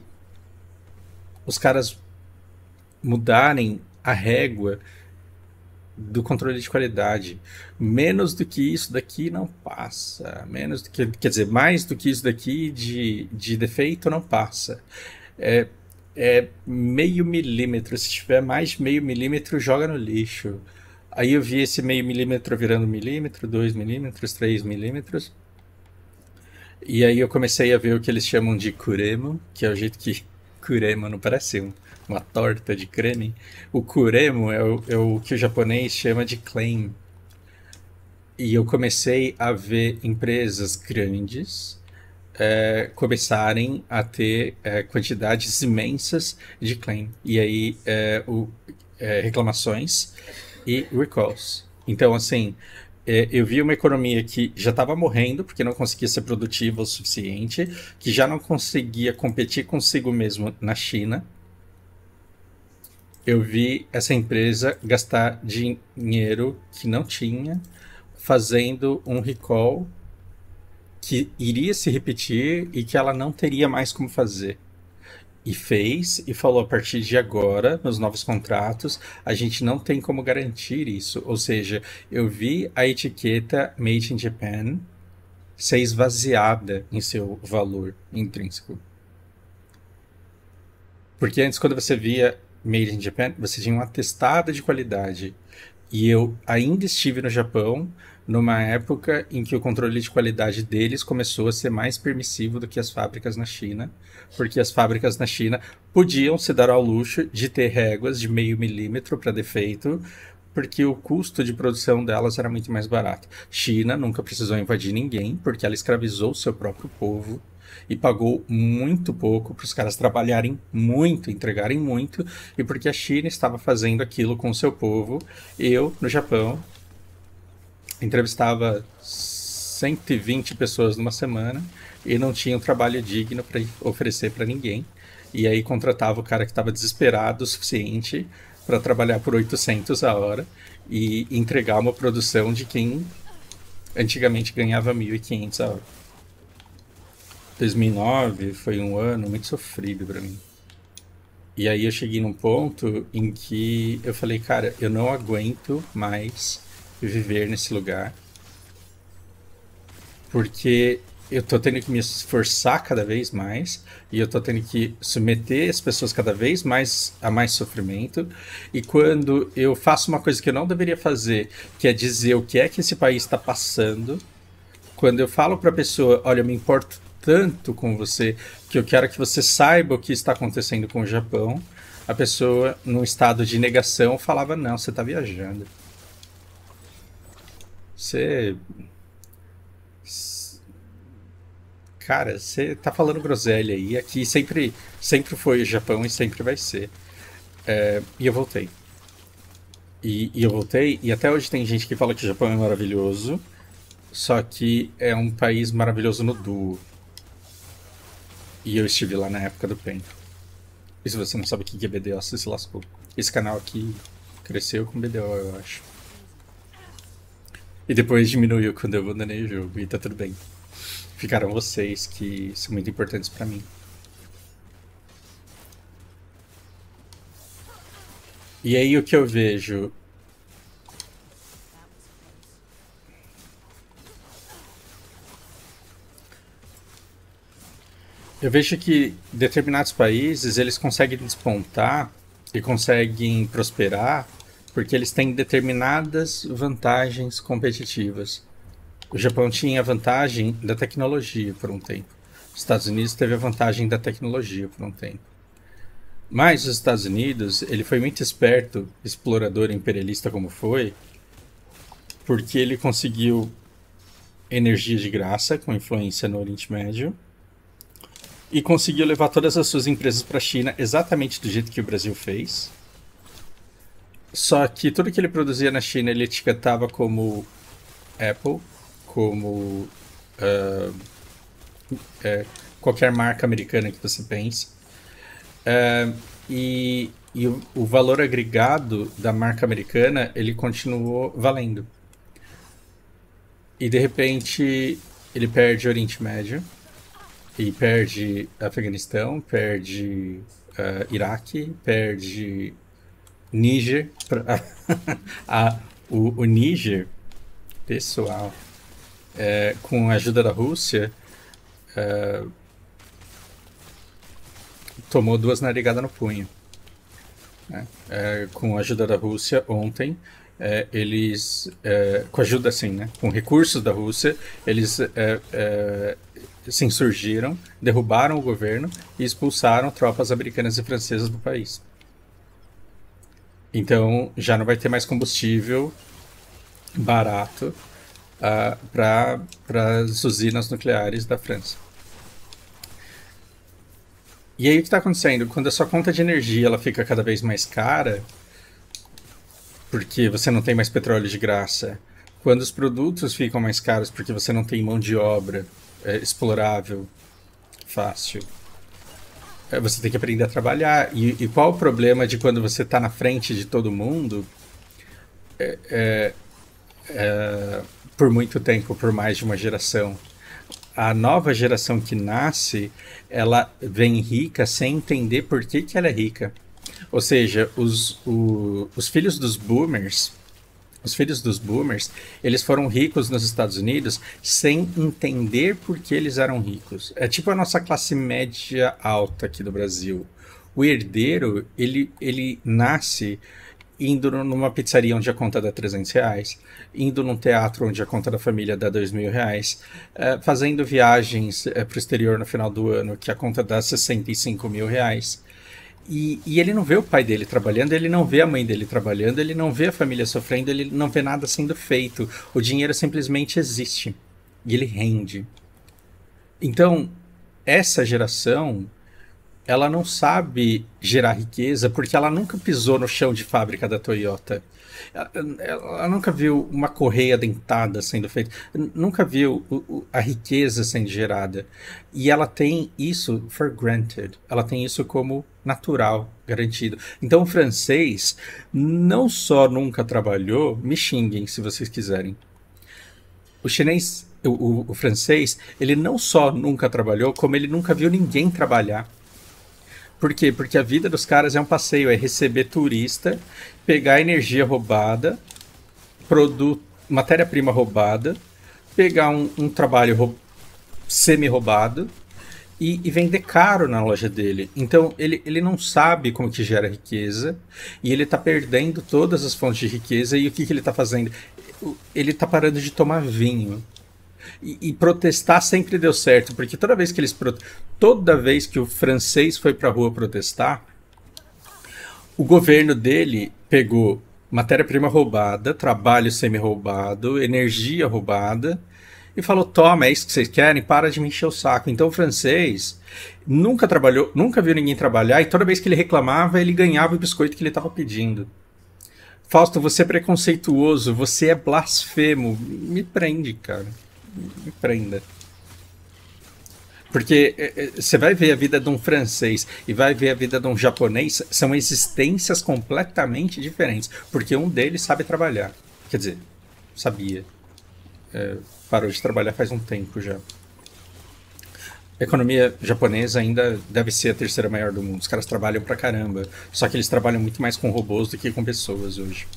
S1: os caras mudarem a régua do controle de qualidade. Menos do que isso daqui não passa. Menos do que, quer dizer, mais do que isso daqui de, de defeito não passa. É, é meio milímetro. Se tiver mais de meio milímetro, joga no lixo. Aí eu vi esse meio milímetro virando milímetro, dois milímetros, três milímetros. E aí eu comecei a ver o que eles chamam de kuremo, que é o jeito que kuremo não parece um, uma torta de creme. O kuremo é o, é o que o japonês chama de claim. E eu comecei a ver empresas grandes é, começarem a ter é, quantidades imensas de claim. E aí é, o, é, reclamações e recalls. Então, assim, é, eu vi uma economia que já estava morrendo porque não conseguia ser produtiva o suficiente, que já não conseguia competir consigo mesmo na China. Eu vi essa empresa gastar dinheiro que não tinha, fazendo um recall que iria se repetir e que ela não teria mais como fazer. E fez, e falou: a partir de agora, nos novos contratos, a gente não tem como garantir isso. Ou seja, eu vi a etiqueta Made in Japan ser esvaziada em seu valor intrínseco. Porque antes, quando você via Made in Japan, você tinha um atestado de qualidade. E eu ainda estive no Japão numa época em que o controle de qualidade deles começou a ser mais permissivo do que as fábricas na China, porque as fábricas na China podiam se dar ao luxo de ter réguas de meio milímetro para defeito, porque o custo de produção delas era muito mais barato. China nunca precisou invadir ninguém, porque ela escravizou o seu próprio povo e pagou muito pouco para os caras trabalharem muito, entregarem muito, e porque a China estava fazendo aquilo com o seu povo. Eu, no Japão, entrevistava cento e vinte pessoas numa semana e não tinha um trabalho digno para oferecer para ninguém. E aí contratava o cara que estava desesperado o suficiente para trabalhar por oitocentos a hora e entregar uma produção de quem antigamente ganhava mil e quinhentos a hora. dois mil e nove foi um ano muito sofrido para mim. E aí eu cheguei num ponto em que eu falei: cara, eu não aguento mais viver nesse lugar, porque eu tô tendo que me esforçar cada vez mais e eu tô tendo que submeter as pessoas cada vez mais a mais sofrimento. E quando eu faço uma coisa que eu não deveria fazer, que é dizer o que é que esse país está passando, quando eu falo para a pessoa, olha, eu me importo tanto com você que eu quero que você saiba o que está acontecendo com o Japão, a pessoa, num estado de negação, falava, não, você está viajando. Você... Cara, você tá falando groselha aí. Aqui sempre, sempre foi o Japão e sempre vai ser. É, e eu voltei. E, e eu voltei, e até hoje tem gente que fala que o Japão é maravilhoso, só que é um país maravilhoso no duo. E eu estive lá na época do Pen. E se você não sabe o que é B D O, você se lascou. Esse canal aqui cresceu com B D O, eu acho. E depois diminuiu quando eu abandonei o jogo, e tá tudo bem. Ficaram vocês que são muito importantes pra mim. E aí o que eu vejo? Eu vejo que determinados países eles conseguem despontar e conseguem prosperar porque eles têm determinadas vantagens competitivas. O Japão tinha a vantagem da tecnologia por um tempo. Os Estados Unidos teve a vantagem da tecnologia por um tempo. Mas os Estados Unidos, ele foi muito esperto, explorador imperialista como foi, porque ele conseguiu energia de graça com influência no Oriente Médio e conseguiu levar todas as suas empresas para a China exatamente do jeito que o Brasil fez. Só que tudo que ele produzia na China ele etiquetava como Apple, como uh, é, qualquer marca americana que você pense. Uh, e e o, o valor agregado da marca americana ele continuou valendo. E de repente ele perde o Oriente Médio, e perde Afeganistão, perde uh, Iraque, perde Níger. Pra, a, o, o Níger, pessoal, é, com a ajuda da Rússia, é, tomou duas narigadas no punho. Né? É, com a ajuda da Rússia, ontem, é, eles, é, com a ajuda assim, né? Com recursos da Rússia, eles é, é, se insurgiram, derrubaram o governo e expulsaram tropas americanas e francesas do país. Então já não vai ter mais combustível barato uh, para as usinas nucleares da França. E aí o que está acontecendo? Quando a sua conta de energia ela fica cada vez mais cara, porque você não tem mais petróleo de graça, quando os produtos ficam mais caros porque você não tem mão de obra é, explorável, fácil, é, você tem que aprender a trabalhar. E, e qual o problema de quando você está na frente de todo mundo é, é, é, por muito tempo, por mais de uma geração? A nova geração que nasce, ela vem rica sem entender por que, que ela é rica. Ou seja, os, o, os filhos dos boomers, os filhos dos boomers, eles foram ricos nos Estados Unidos sem entender por que eles eram ricos. É tipo a nossa classe média alta aqui do Brasil. O herdeiro, ele, ele nasce indo numa pizzaria onde a conta dá trezentos reais, indo num teatro onde a conta da família dá dois mil reais, uh, fazendo viagens uh, para o exterior no final do ano que a conta dá sessenta e cinco mil reais. E, e ele não vê o pai dele trabalhando, ele não vê a mãe dele trabalhando, ele não vê a família sofrendo, ele não vê nada sendo feito. O dinheiro simplesmente existe e ele rende. Então, essa geração, ela não sabe gerar riqueza porque ela nunca pisou no chão de fábrica da Toyota. Ela, ela nunca viu uma correia dentada sendo feita, nunca viu o, o, a riqueza sendo gerada. E ela tem isso for granted, ela tem isso como natural, garantido. Então o francês não só nunca trabalhou, me xinguem se vocês quiserem. O chinês, o, o, o francês, ele não só nunca trabalhou, como ele nunca viu ninguém trabalhar. Por quê? Porque a vida dos caras é um passeio, é receber turista, pegar energia roubada, produto, matéria-prima roubada, pegar um, um trabalho roubado, semi-roubado e, e vender caro na loja dele. Então ele, ele não sabe como que gera riqueza e ele está perdendo todas as fontes de riqueza. E o que, que ele está fazendo? Ele está parando de tomar vinho. E, e protestar sempre deu certo, porque toda vez que eles pro... toda vez que o francês foi para a rua protestar, o governo dele pegou matéria-prima roubada, trabalho semi-roubado, energia roubada, e falou: toma, é isso que vocês querem? Para de me encher o saco. Então o francês nunca trabalhou, nunca viu ninguém trabalhar, e toda vez que ele reclamava, ele ganhava o biscoito que ele estava pedindo. Fausto, você é preconceituoso, você é blasfemo. Me prende, cara. Me prenda. Porque você vai ver a vida de um francês e vai ver a vida de um japonês, são existências completamente diferentes. Porque um deles sabe trabalhar. Quer dizer, sabia. É, parou de trabalhar faz um tempo já. A economia japonesa ainda deve ser a terceira maior do mundo. Os caras trabalham pra caramba. Só que eles trabalham muito mais com robôs do que com pessoas hoje.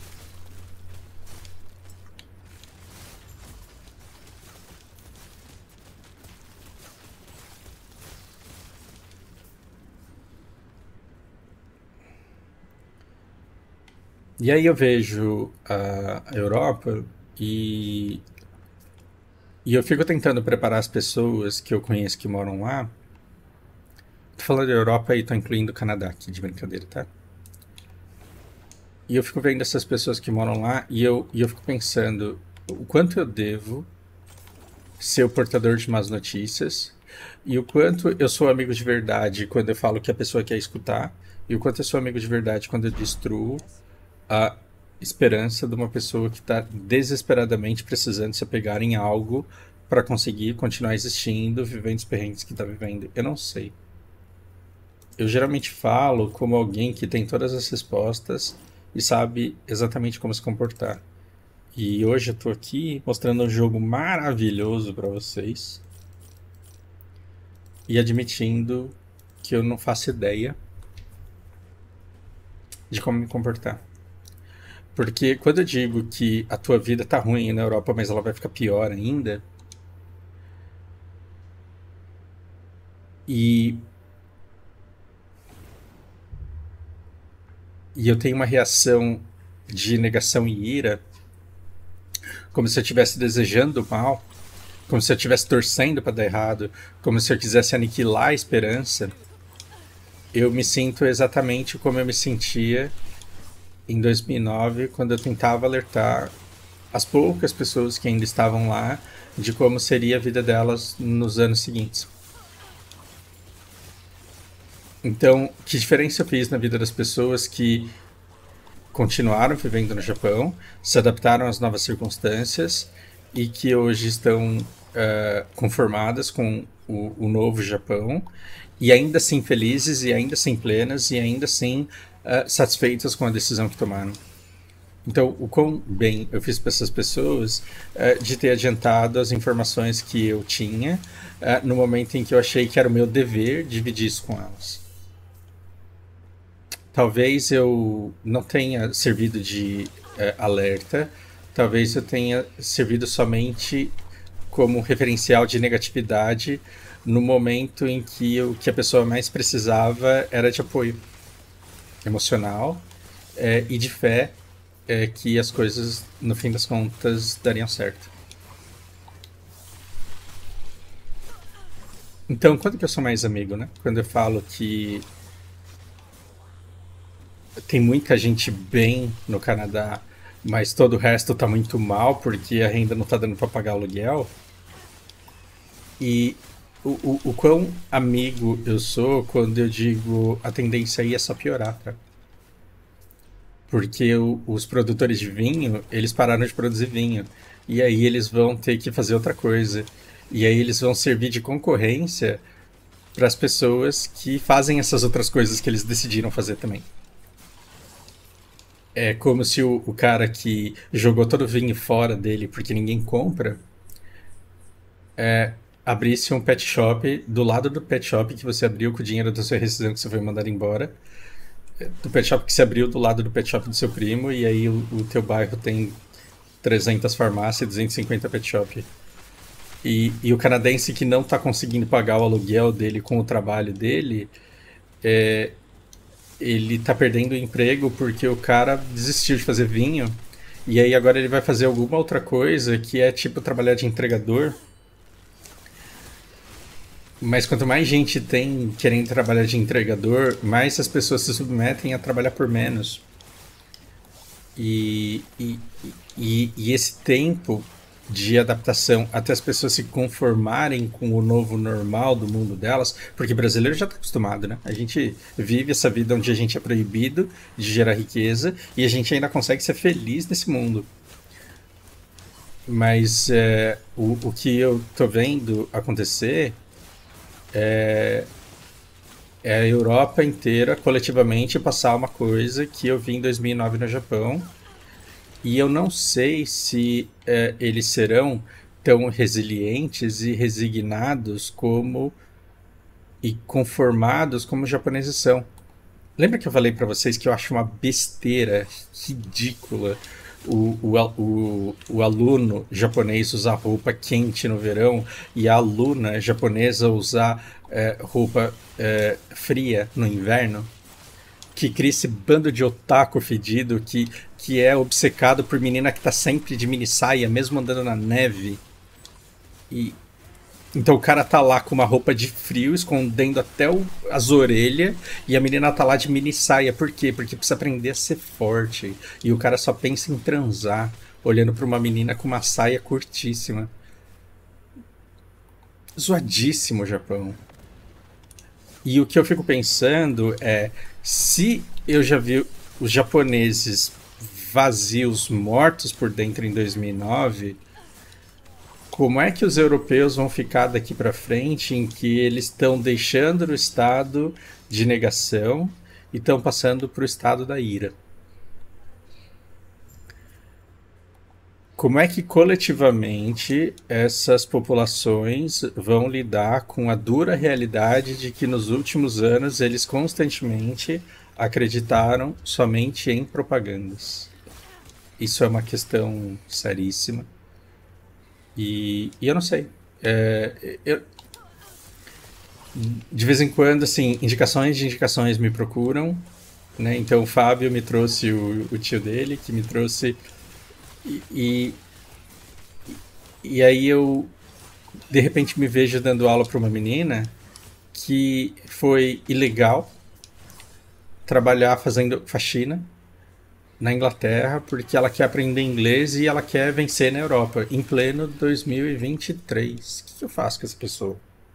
S1: E aí eu vejo a Europa e, e eu fico tentando preparar as pessoas que eu conheço que moram lá. Tô falando da Europa e tô incluindo o Canadá aqui, de brincadeira, tá? E eu fico vendo essas pessoas que moram lá e eu, e eu fico pensando o quanto eu devo ser o portador de más notícias e o quanto eu sou amigo de verdade quando eu falo que a pessoa quer escutar e o quanto eu sou amigo de verdade quando eu destruo a esperança de uma pessoa que está desesperadamente precisando se apegar em algo para conseguir continuar existindo, vivendo os perrengues que está vivendo. Eu não sei. Eu geralmente falo como alguém que tem todas as respostas e sabe exatamente como se comportar. E hoje eu tô aqui mostrando um jogo maravilhoso para vocês e admitindo que eu não faço ideia de como me comportar. Porque quando eu digo que a tua vida tá ruim na Europa, mas ela vai ficar pior ainda, e e eu tenho uma reação de negação e ira, como se eu estivesse desejando mal, como se eu estivesse torcendo para dar errado, como se eu quisesse aniquilar a esperança, eu me sinto exatamente como eu me sentia em dois mil e nove, quando eu tentava alertar as poucas pessoas que ainda estavam lá de como seria a vida delas nos anos seguintes. Então, que diferença eu fiz na vida das pessoas que continuaram vivendo no Japão, se adaptaram às novas circunstâncias e que hoje estão uh, conformadas com o, o novo Japão e ainda assim felizes e ainda assim plenas e ainda assim uh, satisfeitas com a decisão que tomaram. Então, o quão bem eu fiz para essas pessoas uh, de ter adiantado as informações que eu tinha uh, no momento em que eu achei que era o meu dever dividir isso com elas. Talvez eu não tenha servido de uh, alerta, talvez eu tenha servido somente como referencial de negatividade no momento em que o que a pessoa mais precisava era de apoio emocional é, e de fé é, que as coisas, no fim das contas, dariam certo. Então, quando que eu sou mais amigo, né? Quando eu falo que tem muita gente bem no Canadá, mas todo o resto tá muito mal porque a renda não tá dando para pagar o aluguel. E o, o, o quão amigo eu sou quando eu digo a tendência aí é só piorar, tá? Porque o, os produtores de vinho, eles pararam de produzir vinho. E aí eles vão ter que fazer outra coisa. E aí eles vão servir de concorrência para as pessoas que fazem essas outras coisas que eles decidiram fazer também. É como se o, o cara que jogou todo o vinho fora dele porque ninguém compra, é, abrisse um pet shop do lado do pet shop que você abriu com o dinheiro da sua rescisão que você foi mandado embora, do pet shop que você abriu do lado do pet shop do seu primo, e aí o, o teu bairro tem trezentas farmácias e duzentos e cinquenta pet shop. E, e o canadense que não está conseguindo pagar o aluguel dele com o trabalho dele, é, ele está perdendo o emprego porque o cara desistiu de fazer vinho. E aí agora ele vai fazer alguma outra coisa que é tipo trabalhar de entregador. Mas quanto mais gente tem querendo trabalhar de entregador, mais as pessoas se submetem a trabalhar por menos. E, e, e, e esse tempo de adaptação até as pessoas se conformarem com o novo normal do mundo delas, porque brasileiro já está acostumado, né? A gente vive essa vida onde a gente é proibido de gerar riqueza e a gente ainda consegue ser feliz nesse mundo. Mas é, o, o que eu tô vendo acontecer é a Europa inteira coletivamente passar uma coisa que eu vi em dois mil e nove no Japão. E eu não sei se é, eles serão tão resilientes e resignados como e conformados como os japoneses são. Lembra que eu falei para vocês que eu acho uma besteira ridícula o, o, o, o aluno japonês usar roupa quente no verão e a aluna japonesa usar é, roupa é, fria no inverno? Que cria esse bando de otaku fedido que, que é obcecado por menina que tá sempre de mini saia, mesmo andando na neve. E então o cara tá lá com uma roupa de frio, escondendo até o, as orelhas, e a menina tá lá de mini saia. Por quê? Porque precisa aprender a ser forte. E o cara só pensa em transar, olhando pra uma menina com uma saia curtíssima. Zoadíssimo o Japão. E o que eu fico pensando é, se eu já vi os japoneses vazios, mortos por dentro em dois mil e nove, como é que os europeus vão ficar daqui para frente em que eles estão deixando o estado de negação e estão passando para o estado da ira? Como é que coletivamente essas populações vão lidar com a dura realidade de que nos últimos anos eles constantemente acreditaram somente em propagandas? Isso é uma questão seríssima. E, e eu não sei. É, eu, de vez em quando, assim, indicações de indicações me procuram, né? Então o Fábio me trouxe o, o tio dele, que me trouxe. E, e, e aí eu, de repente, me vejo dando aula para uma menina que foi ilegal trabalhar fazendo faxina na Inglaterra porque ela quer aprender inglês e ela quer vencer na Europa em pleno dois mil e vinte e três. O que eu faço com essa pessoa?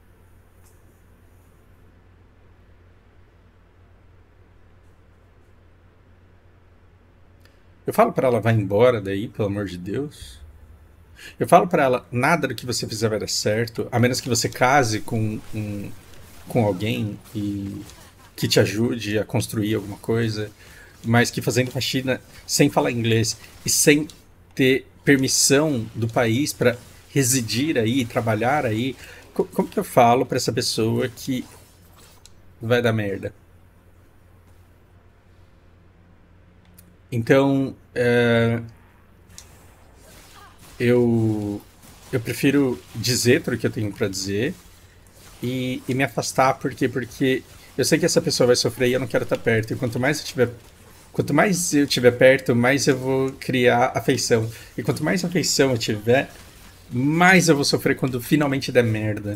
S1: Eu falo para ela, vai embora daí, pelo amor de Deus. Eu falo para ela, nada do que você fizer vai dar certo, a menos que você case com, um, com alguém e que te ajude a construir alguma coisa, mas que fazendo faxina sem falar inglês e sem ter permissão do país para residir aí, trabalhar aí, co- como que eu falo para essa pessoa que vai dar merda? Então, é, eu eu prefiro dizer tudo o que eu tenho para dizer e, e me afastar, por quê? Porque eu sei que essa pessoa vai sofrer e eu não quero estar perto. E quanto mais eu tiver, quanto mais eu tiver perto, mais eu vou criar afeição. E quanto mais afeição eu tiver, mais eu vou sofrer quando finalmente der merda.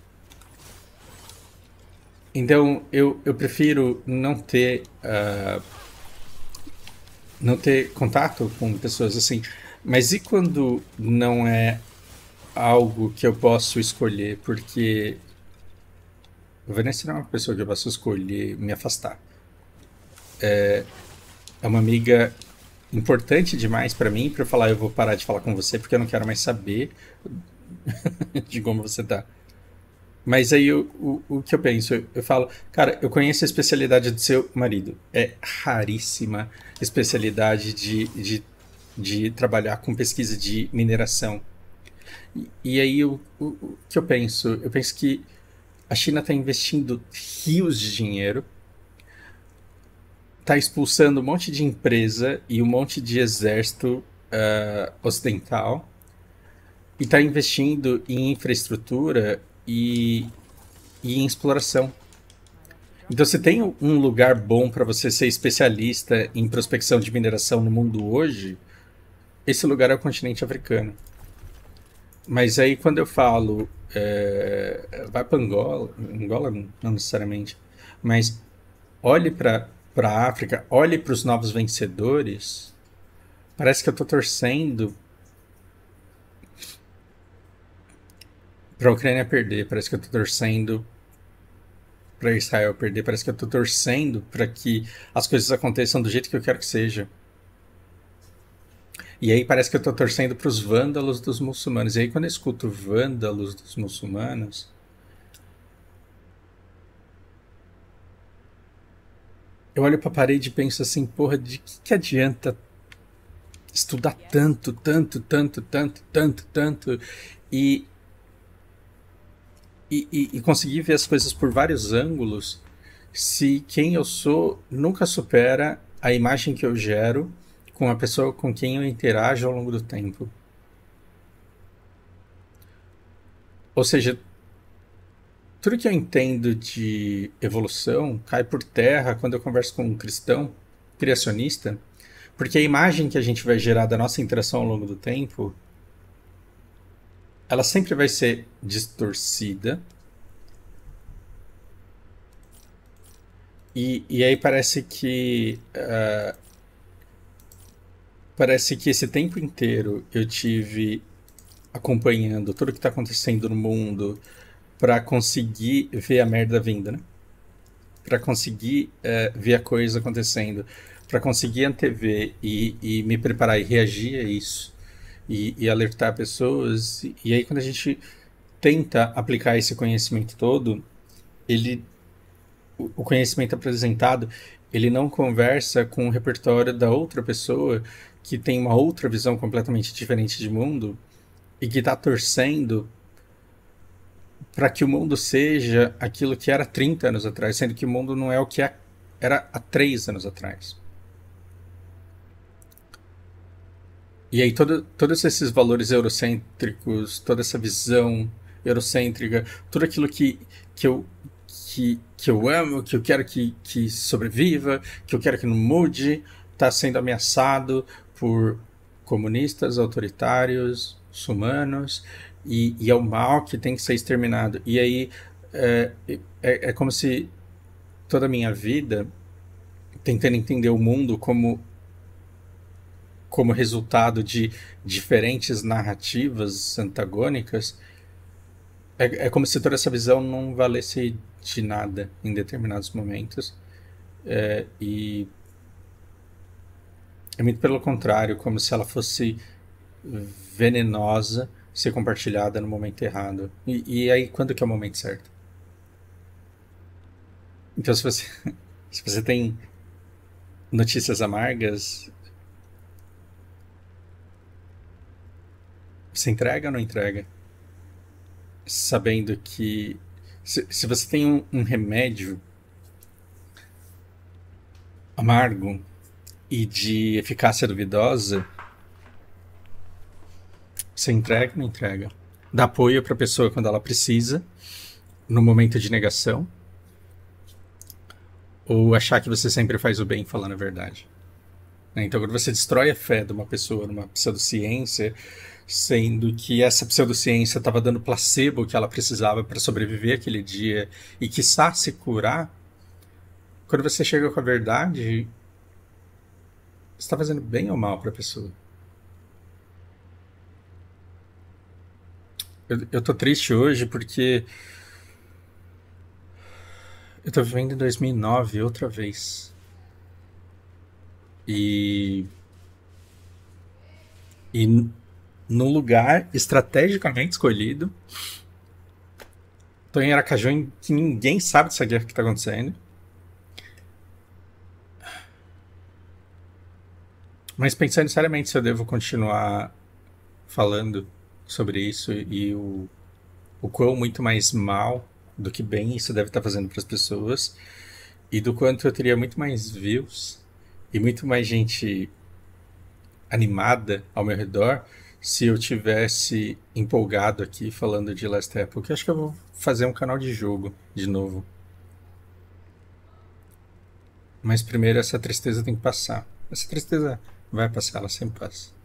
S1: Então eu, eu prefiro não ter uh, não ter contato com pessoas assim. Mas e quando não é algo que eu posso escolher? Porque a Vanessa não é uma pessoa que eu posso escolher me afastar. É uma amiga importante demais pra mim pra eu falar eu vou parar de falar com você porque eu não quero mais saber de como você tá. Mas aí o, o, o que eu penso, eu, eu falo, cara, eu conheço a especialidade do seu marido. É raríssima especialidade de, de, de trabalhar com pesquisa de mineração. E, e aí o, o, o que eu penso? Eu penso que a China está investindo rios de dinheiro, está expulsando um monte de empresa e um monte de exército uh, ocidental e está investindo em infraestrutura e, e em exploração. Então, se tem um lugar bom para você ser especialista em prospecção de mineração no mundo hoje, esse lugar é o continente africano. Mas aí, quando eu falo, é, vai para Angola, Angola não necessariamente, mas olhe para a África, olhe para os novos vencedores, parece que eu estou torcendo para a Ucrânia perder, parece que eu estou torcendo para Israel perder, parece que eu estou torcendo para que as coisas aconteçam do jeito que eu quero que seja. E aí parece que eu estou torcendo para os vândalos dos muçulmanos. E aí quando eu escuto vândalos dos muçulmanos, eu olho para a parede e penso assim, porra, de que, que adianta estudar tanto, tanto, tanto, tanto, tanto, tanto e, e, e, e conseguir ver as coisas por vários ângulos se quem eu sou nunca supera a imagem que eu gero com a pessoa com quem eu interajo ao longo do tempo. Ou seja, tudo que eu entendo de evolução cai por terra quando eu converso com um cristão criacionista, porque a imagem que a gente vai gerar da nossa interação ao longo do tempo, ela sempre vai ser distorcida. E, e aí parece que uh, parece que esse tempo inteiro eu tive acompanhando tudo que está acontecendo no mundo para conseguir ver a merda vindo, né? Para conseguir uh, ver a coisa acontecendo, para conseguir antever e, e me preparar e reagir a isso e, e alertar pessoas. E aí quando a gente tenta aplicar esse conhecimento todo, ele o conhecimento apresentado, ele não conversa com o repertório da outra pessoa que tem uma outra visão completamente diferente de mundo e que está torcendo para que o mundo seja aquilo que era trinta anos atrás, sendo que o mundo não é o que era há três anos atrás. E aí todo, todos esses valores eurocêntricos, toda essa visão eurocêntrica, tudo aquilo que, que eu Que, que eu amo, que eu quero que, que sobreviva, que eu quero que não mude, está sendo ameaçado por comunistas, autoritários, muçulmanos, e, e é o mal que tem que ser exterminado. E aí é, é, é como se toda a minha vida, tentando entender o mundo como, como resultado de diferentes narrativas antagônicas, É, é como se toda essa visão não valesse de nada em determinados momentos. É, e é muito pelo contrário, como se ela fosse venenosa ser compartilhada no momento errado. E, e aí, quando que é o momento certo? Então, se você, se você tem notícias amargas, você entrega ou não entrega? Sabendo que se, se você tem um, um remédio amargo e de eficácia duvidosa, você entrega ou não entrega? Dá apoio para a pessoa quando ela precisa, no momento de negação, ou achar que você sempre faz o bem falando a verdade? Então, quando você destrói a fé de uma pessoa numa pseudociência, sendo que essa pseudociência estava dando placebo que ela precisava para sobreviver aquele dia e quiçá se curar, quando você chega com a verdade, você está fazendo bem ou mal para a pessoa? Eu, eu tô triste hoje porque eu tô vivendo em dois mil e nove outra vez. E, e num lugar estrategicamente escolhido, tô em Aracaju, em que ninguém sabe dessa guerra que tá acontecendo. Mas pensando seriamente se eu devo continuar falando sobre isso e o, o quão muito mais mal do que bem isso deve estar fazendo para as pessoas e do quanto eu teria muito mais views e muito mais gente animada ao meu redor Se eu tivesse empolgado aqui falando de Last Epoch, eu acho que eu vou fazer um canal de jogo de novo. Mas primeiro essa tristeza tem que passar. Essa tristeza vai passar, ela sempre passa.